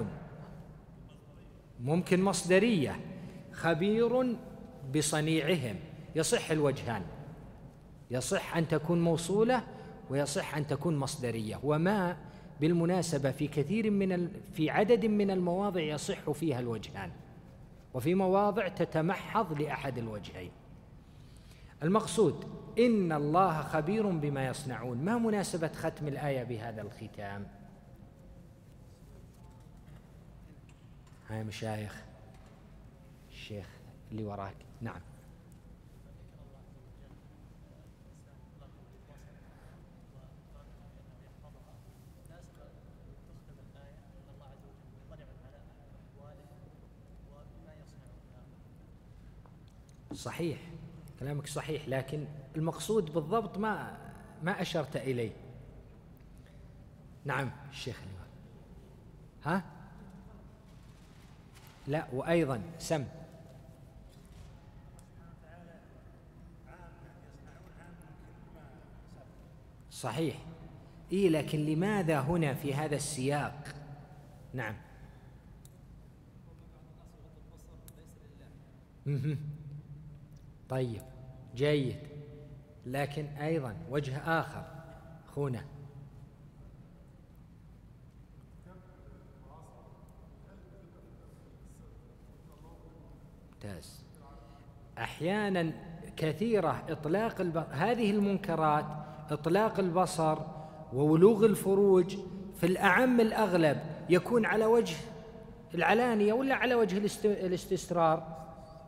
A: ممكن مصدرية، خبير بصنيعهم، يصح الوجهان، يصح أن تكون موصولة ويصح أن تكون مصدرية. وما بالمناسبة في كثير من ال... في عدد من المواضع يصح فيها الوجهان، وفي مواضع تتمحض لأحد الوجهين. المقصود إن الله خبير بما يصنعون. ما مناسبة ختم الآية بهذا الختام؟ هاي مشايخ، الشيخ اللي وراك. نعم. صحيح، كلامك صحيح، لكن المقصود بالضبط ما ما أشرت إليه. نعم الشيخ اللي ها لا، وأيضا سم. صحيح، إيه، لكن لماذا هنا في هذا السياق؟ نعم. طيب، جيد، لكن أيضا وجه آخر أخونا. ممتاز. أحيانا كثيرة إطلاق الب... هذه المنكرات، إطلاق البصر وولوغ الفروج، في الأعم الأغلب يكون على وجه العلانية ولا على وجه الاستسرار؟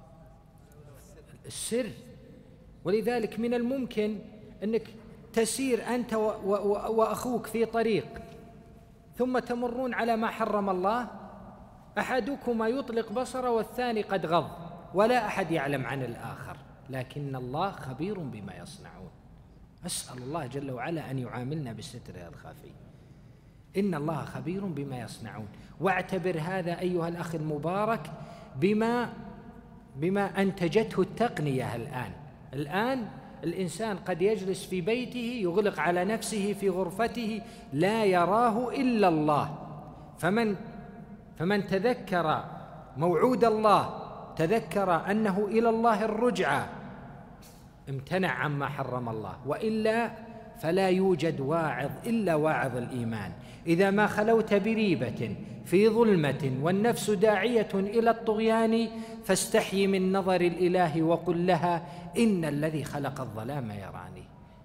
A: السر. ولذلك من الممكن أنك تسير أنت وأخوك في طريق ثم تمرون على ما حرم الله، أحدكما يطلق بصره والثاني قد غض ولا أحد يعلم عن الآخر، لكن الله خبير بما يصنعون. أسأل الله جل وعلا أن يعاملنا بالستر الخفي. إن الله خبير بما يصنعون. واعتبر هذا أيها الأخ المبارك بما بما أنتجته التقنية الآن. الآن الإنسان قد يجلس في بيته يغلق على نفسه في غرفته لا يراه إلا الله، فمن فمن تذكر موعود الله، تذكر أنه إلى الله الرجعة، امتنع عما حرم الله. وإلا فلا يوجد واعظ إلا واعظ الإيمان. إذا ما خلوت بريبة في ظلمة والنفس داعية إلى الطغيان فاستحي من نظر الإله وقل لها إن الذي خلق الظلام يراني.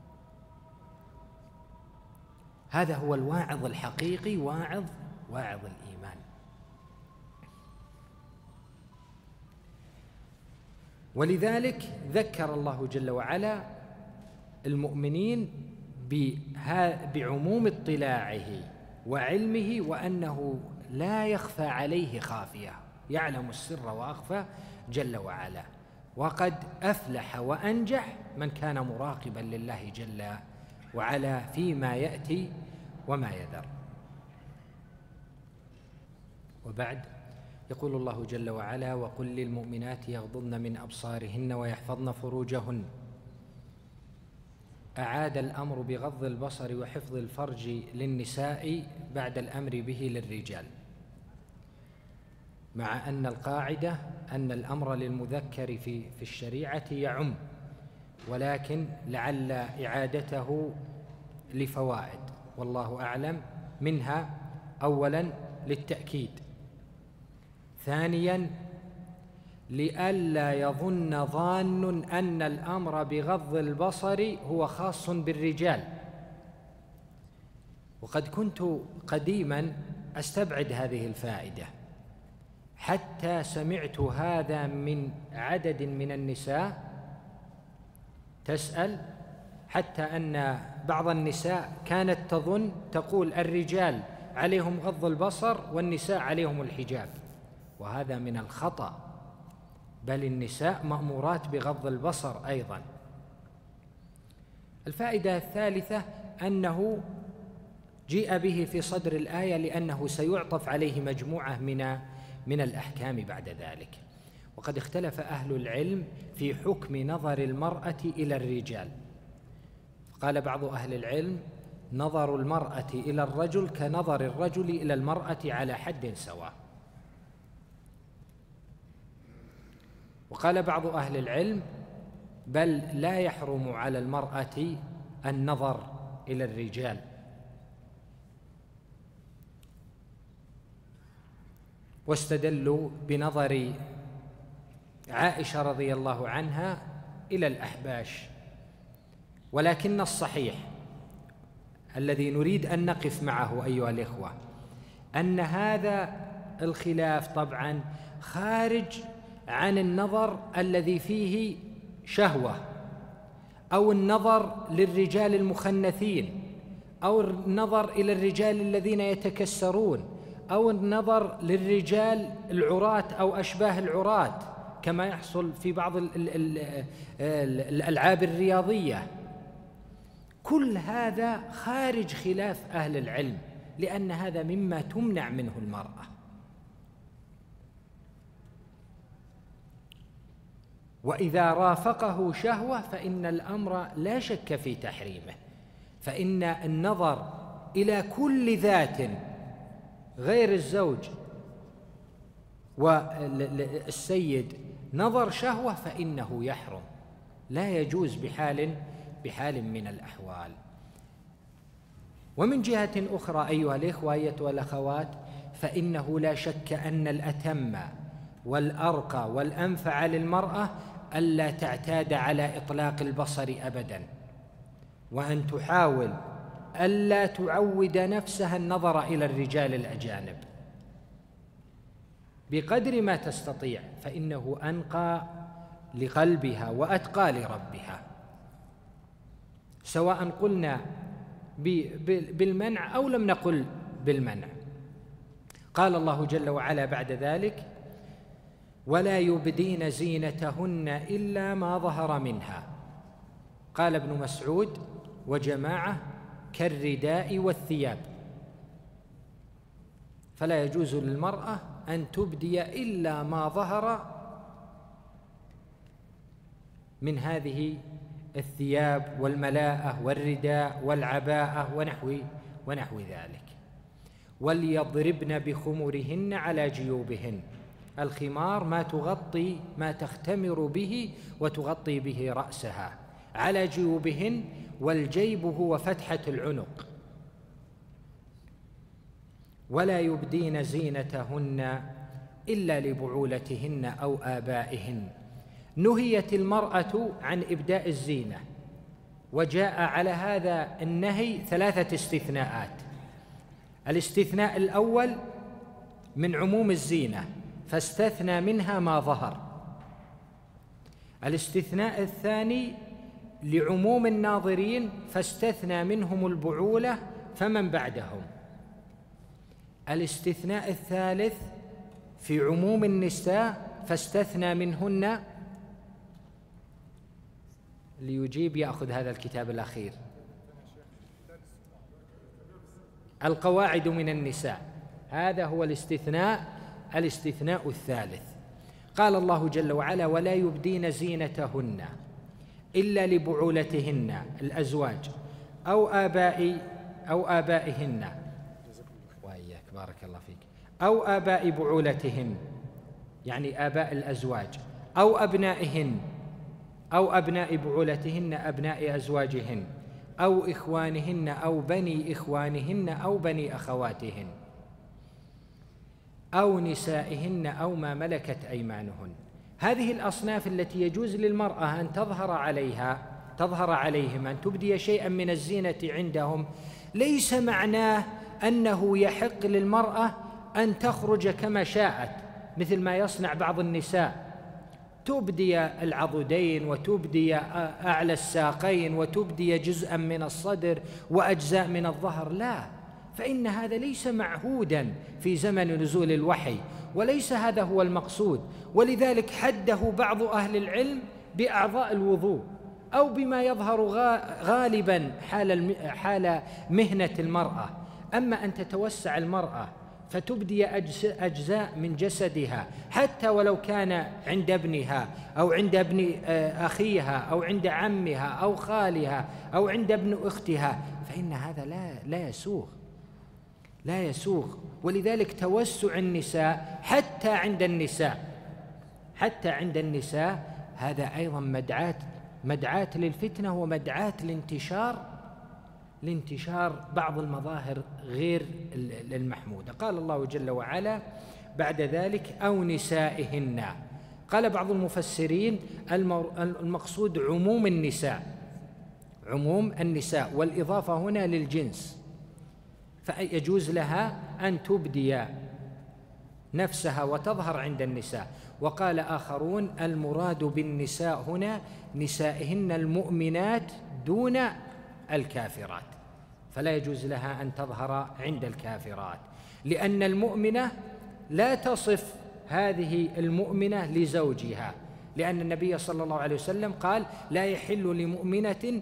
A: هذا هو الواعظ الحقيقي، واعظ واعظ الإيمان. ولذلك ذكر الله جل وعلا المؤمنين بعموم اطلاعه وعلمه، وأنه لا يخفى عليه خافية، يعلم السر وأخفى جل وعلا. وقد أفلح وأنجح من كان مراقبا لله جل وعلا فيما يأتي وما يذر. وبعد يقول الله جل وعلا: وقل للمؤمنات يغضضن من أبصارهن ويحفظن فروجهن. أعاد الأمر بغض البصر وحفظ الفرج للنساء بعد الأمر به للرجال، مع أن القاعدة أن الأمر للمذكر في في الشريعة يعم، ولكن لعل إعادته لفوائد والله أعلم. منها أولا للتأكيد، ثانيا لئلا يظن ظان أن الأمر بغض البصر هو خاص بالرجال. وقد كنت قديما أستبعد هذه الفائدة، حتى سمعت هذا من عدد من النساء تسأل، حتى أن بعض النساء كانت تظن تقول الرجال عليهم غض البصر والنساء عليهم الحجاب، وهذا من الخطأ، بل النساء مأمورات بغض البصر أيضا. الفائدة الثالثة أنه جيء به في صدر الآية لأنه سيعطف عليه مجموعة من من الأحكام بعد ذلك. وقد اختلف أهل العلم في حكم نظر المرأة إلى الرجال. قال بعض أهل العلم: نظر المرأة إلى الرجل كنظر الرجل إلى المرأة على حد سواء. وقال بعض أهل العلم: بل لا يحرم على المرأة النظر إلى الرجال. واستدلوا بنظر عائشة رضي الله عنها إلى الأحباش. ولكن الصحيح الذي نريد أن نقف معه أيها الإخوة أن هذا الخلاف طبعا خارج عن النظر الذي فيه شهوة، أو النظر للرجال المخنثين، أو النظر إلى الرجال الذين يتكسرون، أو النظر للرجال العراة أو أشباه العراة كما يحصل في بعض ال ال ال الألعاب الرياضية. كل هذا خارج خلاف أهل العلم، لأن هذا مما تمنع منه المرأة. وإذا رافقه شهوة فإن الأمر لا شك في تحريمه، فإن النظر إلى كل ذات غير الزوج والسيد نظر شهوة فإنه يحرم، لا يجوز بحال بحال من الأحوال. ومن جهة أخرى أيها الإخوة أيتها الأخوات، فإنه لا شك أن الأتم والأرقى والأنفع للمرأة ألا تعتاد على إطلاق البصر أبدا، وأن تحاول ألا تعود نفسها النظر إلى الرجال الأجانب. بقدر ما تستطيع، فإنه أنقى لقلبها وأتقى لربها، سواء قلنا بالمنع أو لم نقل بالمنع. قال الله جل وعلا بعد ذلك: ولا يبدين زينتهن إلا ما ظهر منها. قال ابن مسعود وجماعة: كالرداء والثياب. فلا يجوز للمرأة أن تبدي إلا ما ظهر من هذه الثياب والملاءة والرداء والعباءة ونحو ونحو ذلك. وليضربن بخمرهن على جيوبهن. الخمار ما تغطي ما تختمر به وتغطي به رأسها، على جيوبهن، والجيب هو فتحة العنق. ولا يبدين زينتهن إلا لبعولتهن أو آبائهن. نهيت المرأة عن إبداء الزينة، وجاء على هذا النهي ثلاثة استثناءات. الاستثناء الأول من عموم الزينة فاستثنى منها ما ظهر. الاستثناء الثاني لعموم الناظرين فاستثنى منهم البعولة فمن بعدهم. الاستثناء الثالث في عموم النساء فاستثنى منهن، ليجيب يأخذ هذا الكتاب الأخير، القواعد من النساء. هذا هو الاستثناء الاستثناء الثالث. قال الله جل وعلا: ولا يبدين زينتهن إلا لبعولتهن الأزواج أو آباء أو آبائهن، وإياك بارك الله فيك، أو آباء بعولتهن يعني آباء الأزواج، أو أبنائهن أو أبناء بعولتهن أبناء أزواجهن، أو إخوانهن أو بني إخوانهن أو بني أخواتهن، أو نسائهن أو ما ملكت أيمانهن. هذه الأصناف التي يجوز للمرأة أن تظهر عليها تظهر عليهم أن تبدي شيئا من الزينة عندهم، ليس معناه أنه يحق للمرأة أن تخرج كما شاءت، مثل ما يصنع بعض النساء، تبدي العضدين وتبدي أعلى الساقين وتبدي جزءا من الصدر وأجزاء من الظهر. لا، فإن هذا ليس معهودا في زمن نزول الوحي، وليس هذا هو المقصود. ولذلك حده بعض أهل العلم بأعضاء الوضوء أو بما يظهر غالبا حال حال مهنة المرأة. أما أن تتوسع المرأة فتبدي أجزاء من جسدها حتى ولو كان عند ابنها أو عند ابن أخيها أو عند عمها أو خالها أو عند ابن أختها، فإن هذا لا لا يسوغ لا يسوغ. ولذلك توسع النساء حتى عند النساء حتى عند النساء هذا أيضا مدعاة مدعاة للفتنة ومدعاة لانتشار لانتشار بعض المظاهر غير المحمودة. قال الله جل وعلا بعد ذلك: أو نسائهن. قال بعض المفسرين المقصود عموم النساء عموم النساء والإضافة هنا للجنس، فيجوز لها أن تبدي نفسها وتظهر عند النساء. وقال آخرون المراد بالنساء هنا نسائهن المؤمنات دون الكافرات، فلا يجوز لها أن تظهر عند الكافرات، لأن المؤمنة لا تصف هذه المؤمنة لزوجها، لأن النبي صلى الله عليه وسلم قال: لا يحل لمؤمنة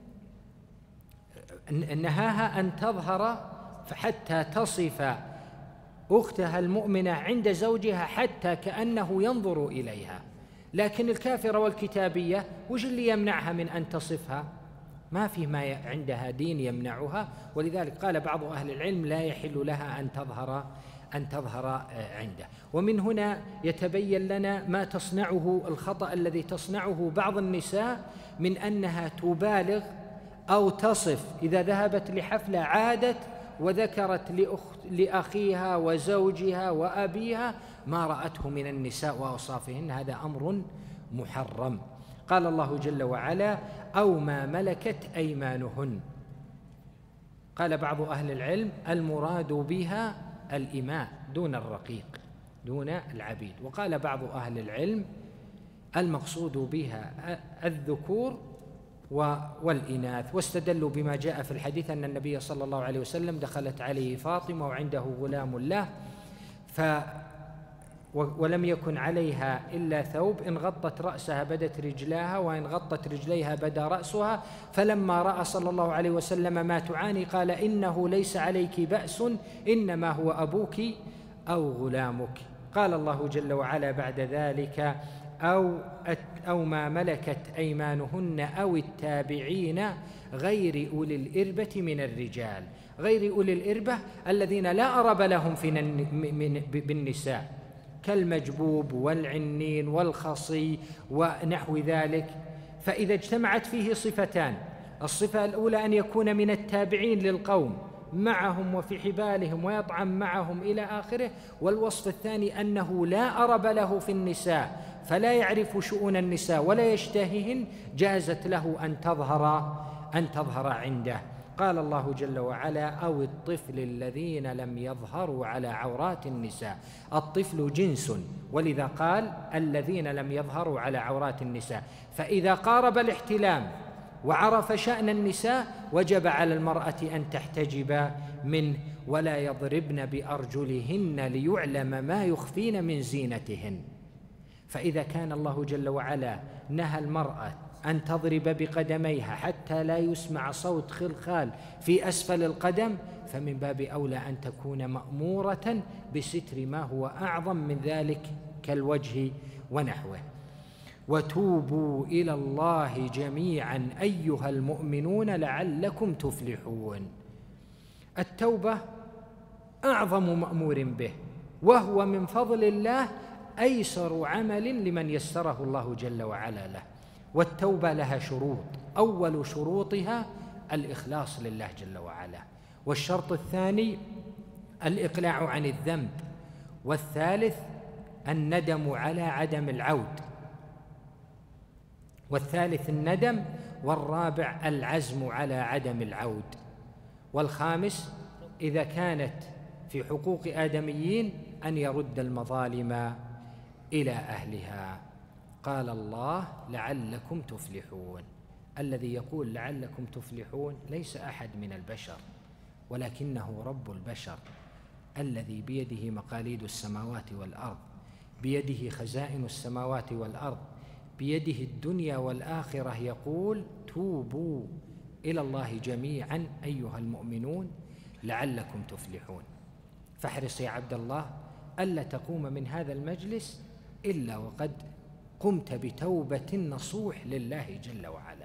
A: نهاها أن تظهر حتى تصف أختها المؤمنة عند زوجها حتى كأنه ينظر إليها. لكن الكافرة والكتابية وش اللي يمنعها من أن تصفها؟ ما في ما عندها دين يمنعها. ولذلك قال بعض أهل العلم: لا يحل لها أن تظهر أن تظهر عنده. ومن هنا يتبين لنا ما تصنعه الخطأ الذي تصنعه بعض النساء من أنها تبالغ أو تصف إذا ذهبت لحفلة عادت وذكرت لأخت لأخيها وزوجها وأبيها ما رأته من النساء وأوصافهن. هذا أمر محرم. قال الله جل وعلا: أو ما ملكت أيمانهن. قال بعض أهل العلم المراد بها الإماء دون الرقيق، دون العبيد. وقال بعض أهل العلم المقصود بها الذكور والإناث، واستدلوا بما جاء في الحديث أن النبي صلى الله عليه وسلم دخلت عليه فاطمة وعنده غلام له ف ولم يكن عليها إلا ثوب، إن غطت رأسها بدت رجلاها، وإن غطت رجليها بدا رأسها. فلما رأى صلى الله عليه وسلم ما تعاني قال إنه ليس عليك بأس، إنما هو أبوك أو غلامك. قال الله جل وعلا بعد ذلك أو, أو ما ملكت أيمانهن أو التابعين غير أولي الإربة من الرجال. غير أولي الإربة الذين لا أرب لهم في بالنساء كالمجبوب والعنين والخصي ونحو ذلك. فإذا اجتمعت فيه صفتان، الصفة الأولى أن يكون من التابعين للقوم معهم وفي حبالهم ويطعم معهم إلى آخره، والوصف الثاني أنه لا أرب له في النساء فلا يعرف شؤون النساء ولا يشتهيهن، جازت له أن تظهر أن تظهر عنده. قال الله جل وعلا أو الطفل الذين لم يظهروا على عورات النساء. الطفل جنس، ولذا قال الذين لم يظهروا على عورات النساء. فإذا قارب الاحتلام وعرف شأن النساء وجب على المرأة أن تحتجب منه، ولا يضربن بأرجلهن ليعلم ما يخفين من زينتهن. فإذا كان الله جل وعلا نهى المرأة أن تضرب بقدميها حتى لا يسمع صوت خلخال في أسفل القدم، فمن باب أولى أن تكون مأمورة بستر ما هو أعظم من ذلك كالوجه ونحوه. وتوبوا إلى الله جميعا أيها المؤمنون لعلكم تفلحون. التوبة أعظم مأمور به، وهو من فضل الله أيسر عمل لمن يسره الله جل وعلا له. والتوبة لها شروط، أول شروطها الإخلاص لله جل وعلا، والشرط الثاني الإقلاع عن الذنب، والثالث الندم على عدم العود، والثالث الندم، والرابع العزم على عدم العود، والخامس إذا كانت في حقوق آدميين أن يرد المظالم إلى أهلها. قال الله لعلكم تفلحون. الذي يقول لعلكم تفلحون ليس أحد من البشر، ولكنه رب البشر الذي بيده مقاليد السماوات والأرض، بيده خزائن السماوات والأرض، بيده الدنيا والآخرة. يقول توبوا إلى الله جميعا أيها المؤمنون لعلكم تفلحون. فاحرص يا عبد الله ألا تقوم من هذا المجلس إلا وقد قمت بتوبة نصوح لله جل وعلا.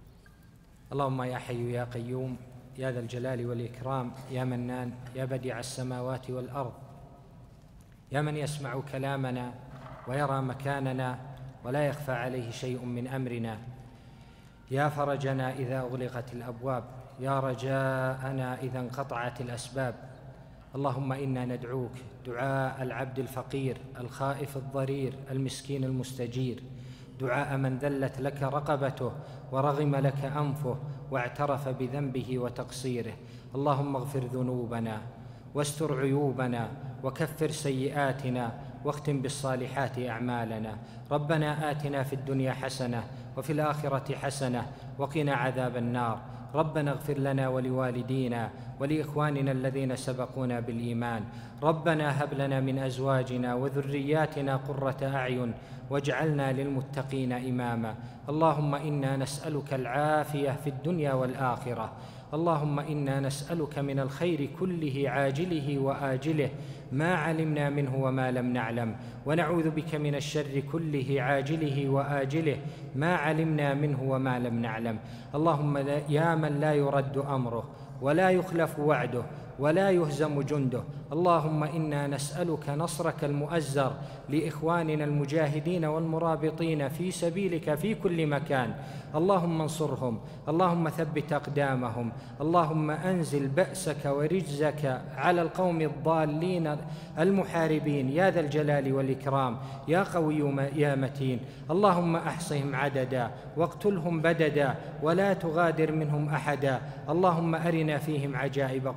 A: اللهم يا حي يا قيوم يا ذا الجلال والإكرام يا منان يا بديع السماوات والأرض، يا من يسمع كلامنا ويرى مكاننا ولا يخفى عليه شيء من أمرنا، يا فرجنا إذا أغلقت الأبواب، يا رجاءنا إذا انقطعت الأسباب. اللهم إنا ندعوك دعاء العبد الفقير الخائف الضرير المسكين المستجير، دعاء من ذلت لك رقبته ورغم لك أنفه واعترف بذنبه وتقصيره. اللهم اغفر ذنوبنا واستر عيوبنا وكفر سيئاتنا واختم بالصالحات أعمالنا. ربنا آتنا في الدنيا حسنة وفي الآخرة حسنة وقنا عذاب النار. ربنا اغفر لنا ولوالدينا ولإخواننا الذين سبقونا بالإيمان. ربنا هب لنا من أزواجنا وذرياتنا قرة أعين واجعلنا للمتقين إماما. اللهم إنا نسألك العافية في الدنيا والآخرة. اللهم إنا نسألك من الخير كله عاجله وآجله ما علمنا منه وما لم نعلم، ونعوذ بك من الشر كله عاجله وآجله ما علمنا منه وما لم نعلم. اللهم يا من لا يرد أمره ولا يخلف وعده ولا يهزم جنده، اللهم إنا نسألك نصرك المؤزر لإخواننا المجاهدين والمرابطين في سبيلك في كل مكان. اللهم انصرهم، اللهم ثبت أقدامهم، اللهم أنزل بأسك ورجزك على القوم الضالين المحاربين يا ذا الجلال والإكرام يا قوي يا متين. اللهم أحصهم عددا واقتلهم بددا ولا تغادر منهم أحدا. اللهم أرنا فيهم عجائب قدرتك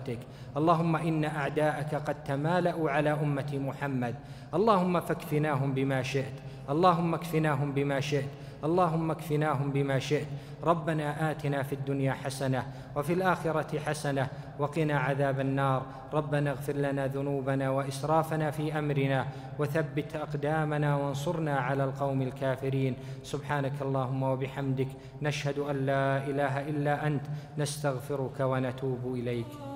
A: برحمتك. اللهم إن أعداءك قد تمالأوا على أمة محمد، اللهم فاكفناهم بما شئت، اللهم اكفناهم بما شئت، اللهم اكفناهم بما شئت. ربنا آتنا في الدنيا حسنة وفي الآخرة حسنة وقنا عذاب النار. ربنا اغفر لنا ذنوبنا وإسرافنا في أمرنا وثبت أقدامنا وانصرنا على القوم الكافرين. سبحانك اللهم وبحمدك، نشهد أن لا إله إلا أنت، نستغفرك ونتوب إليك.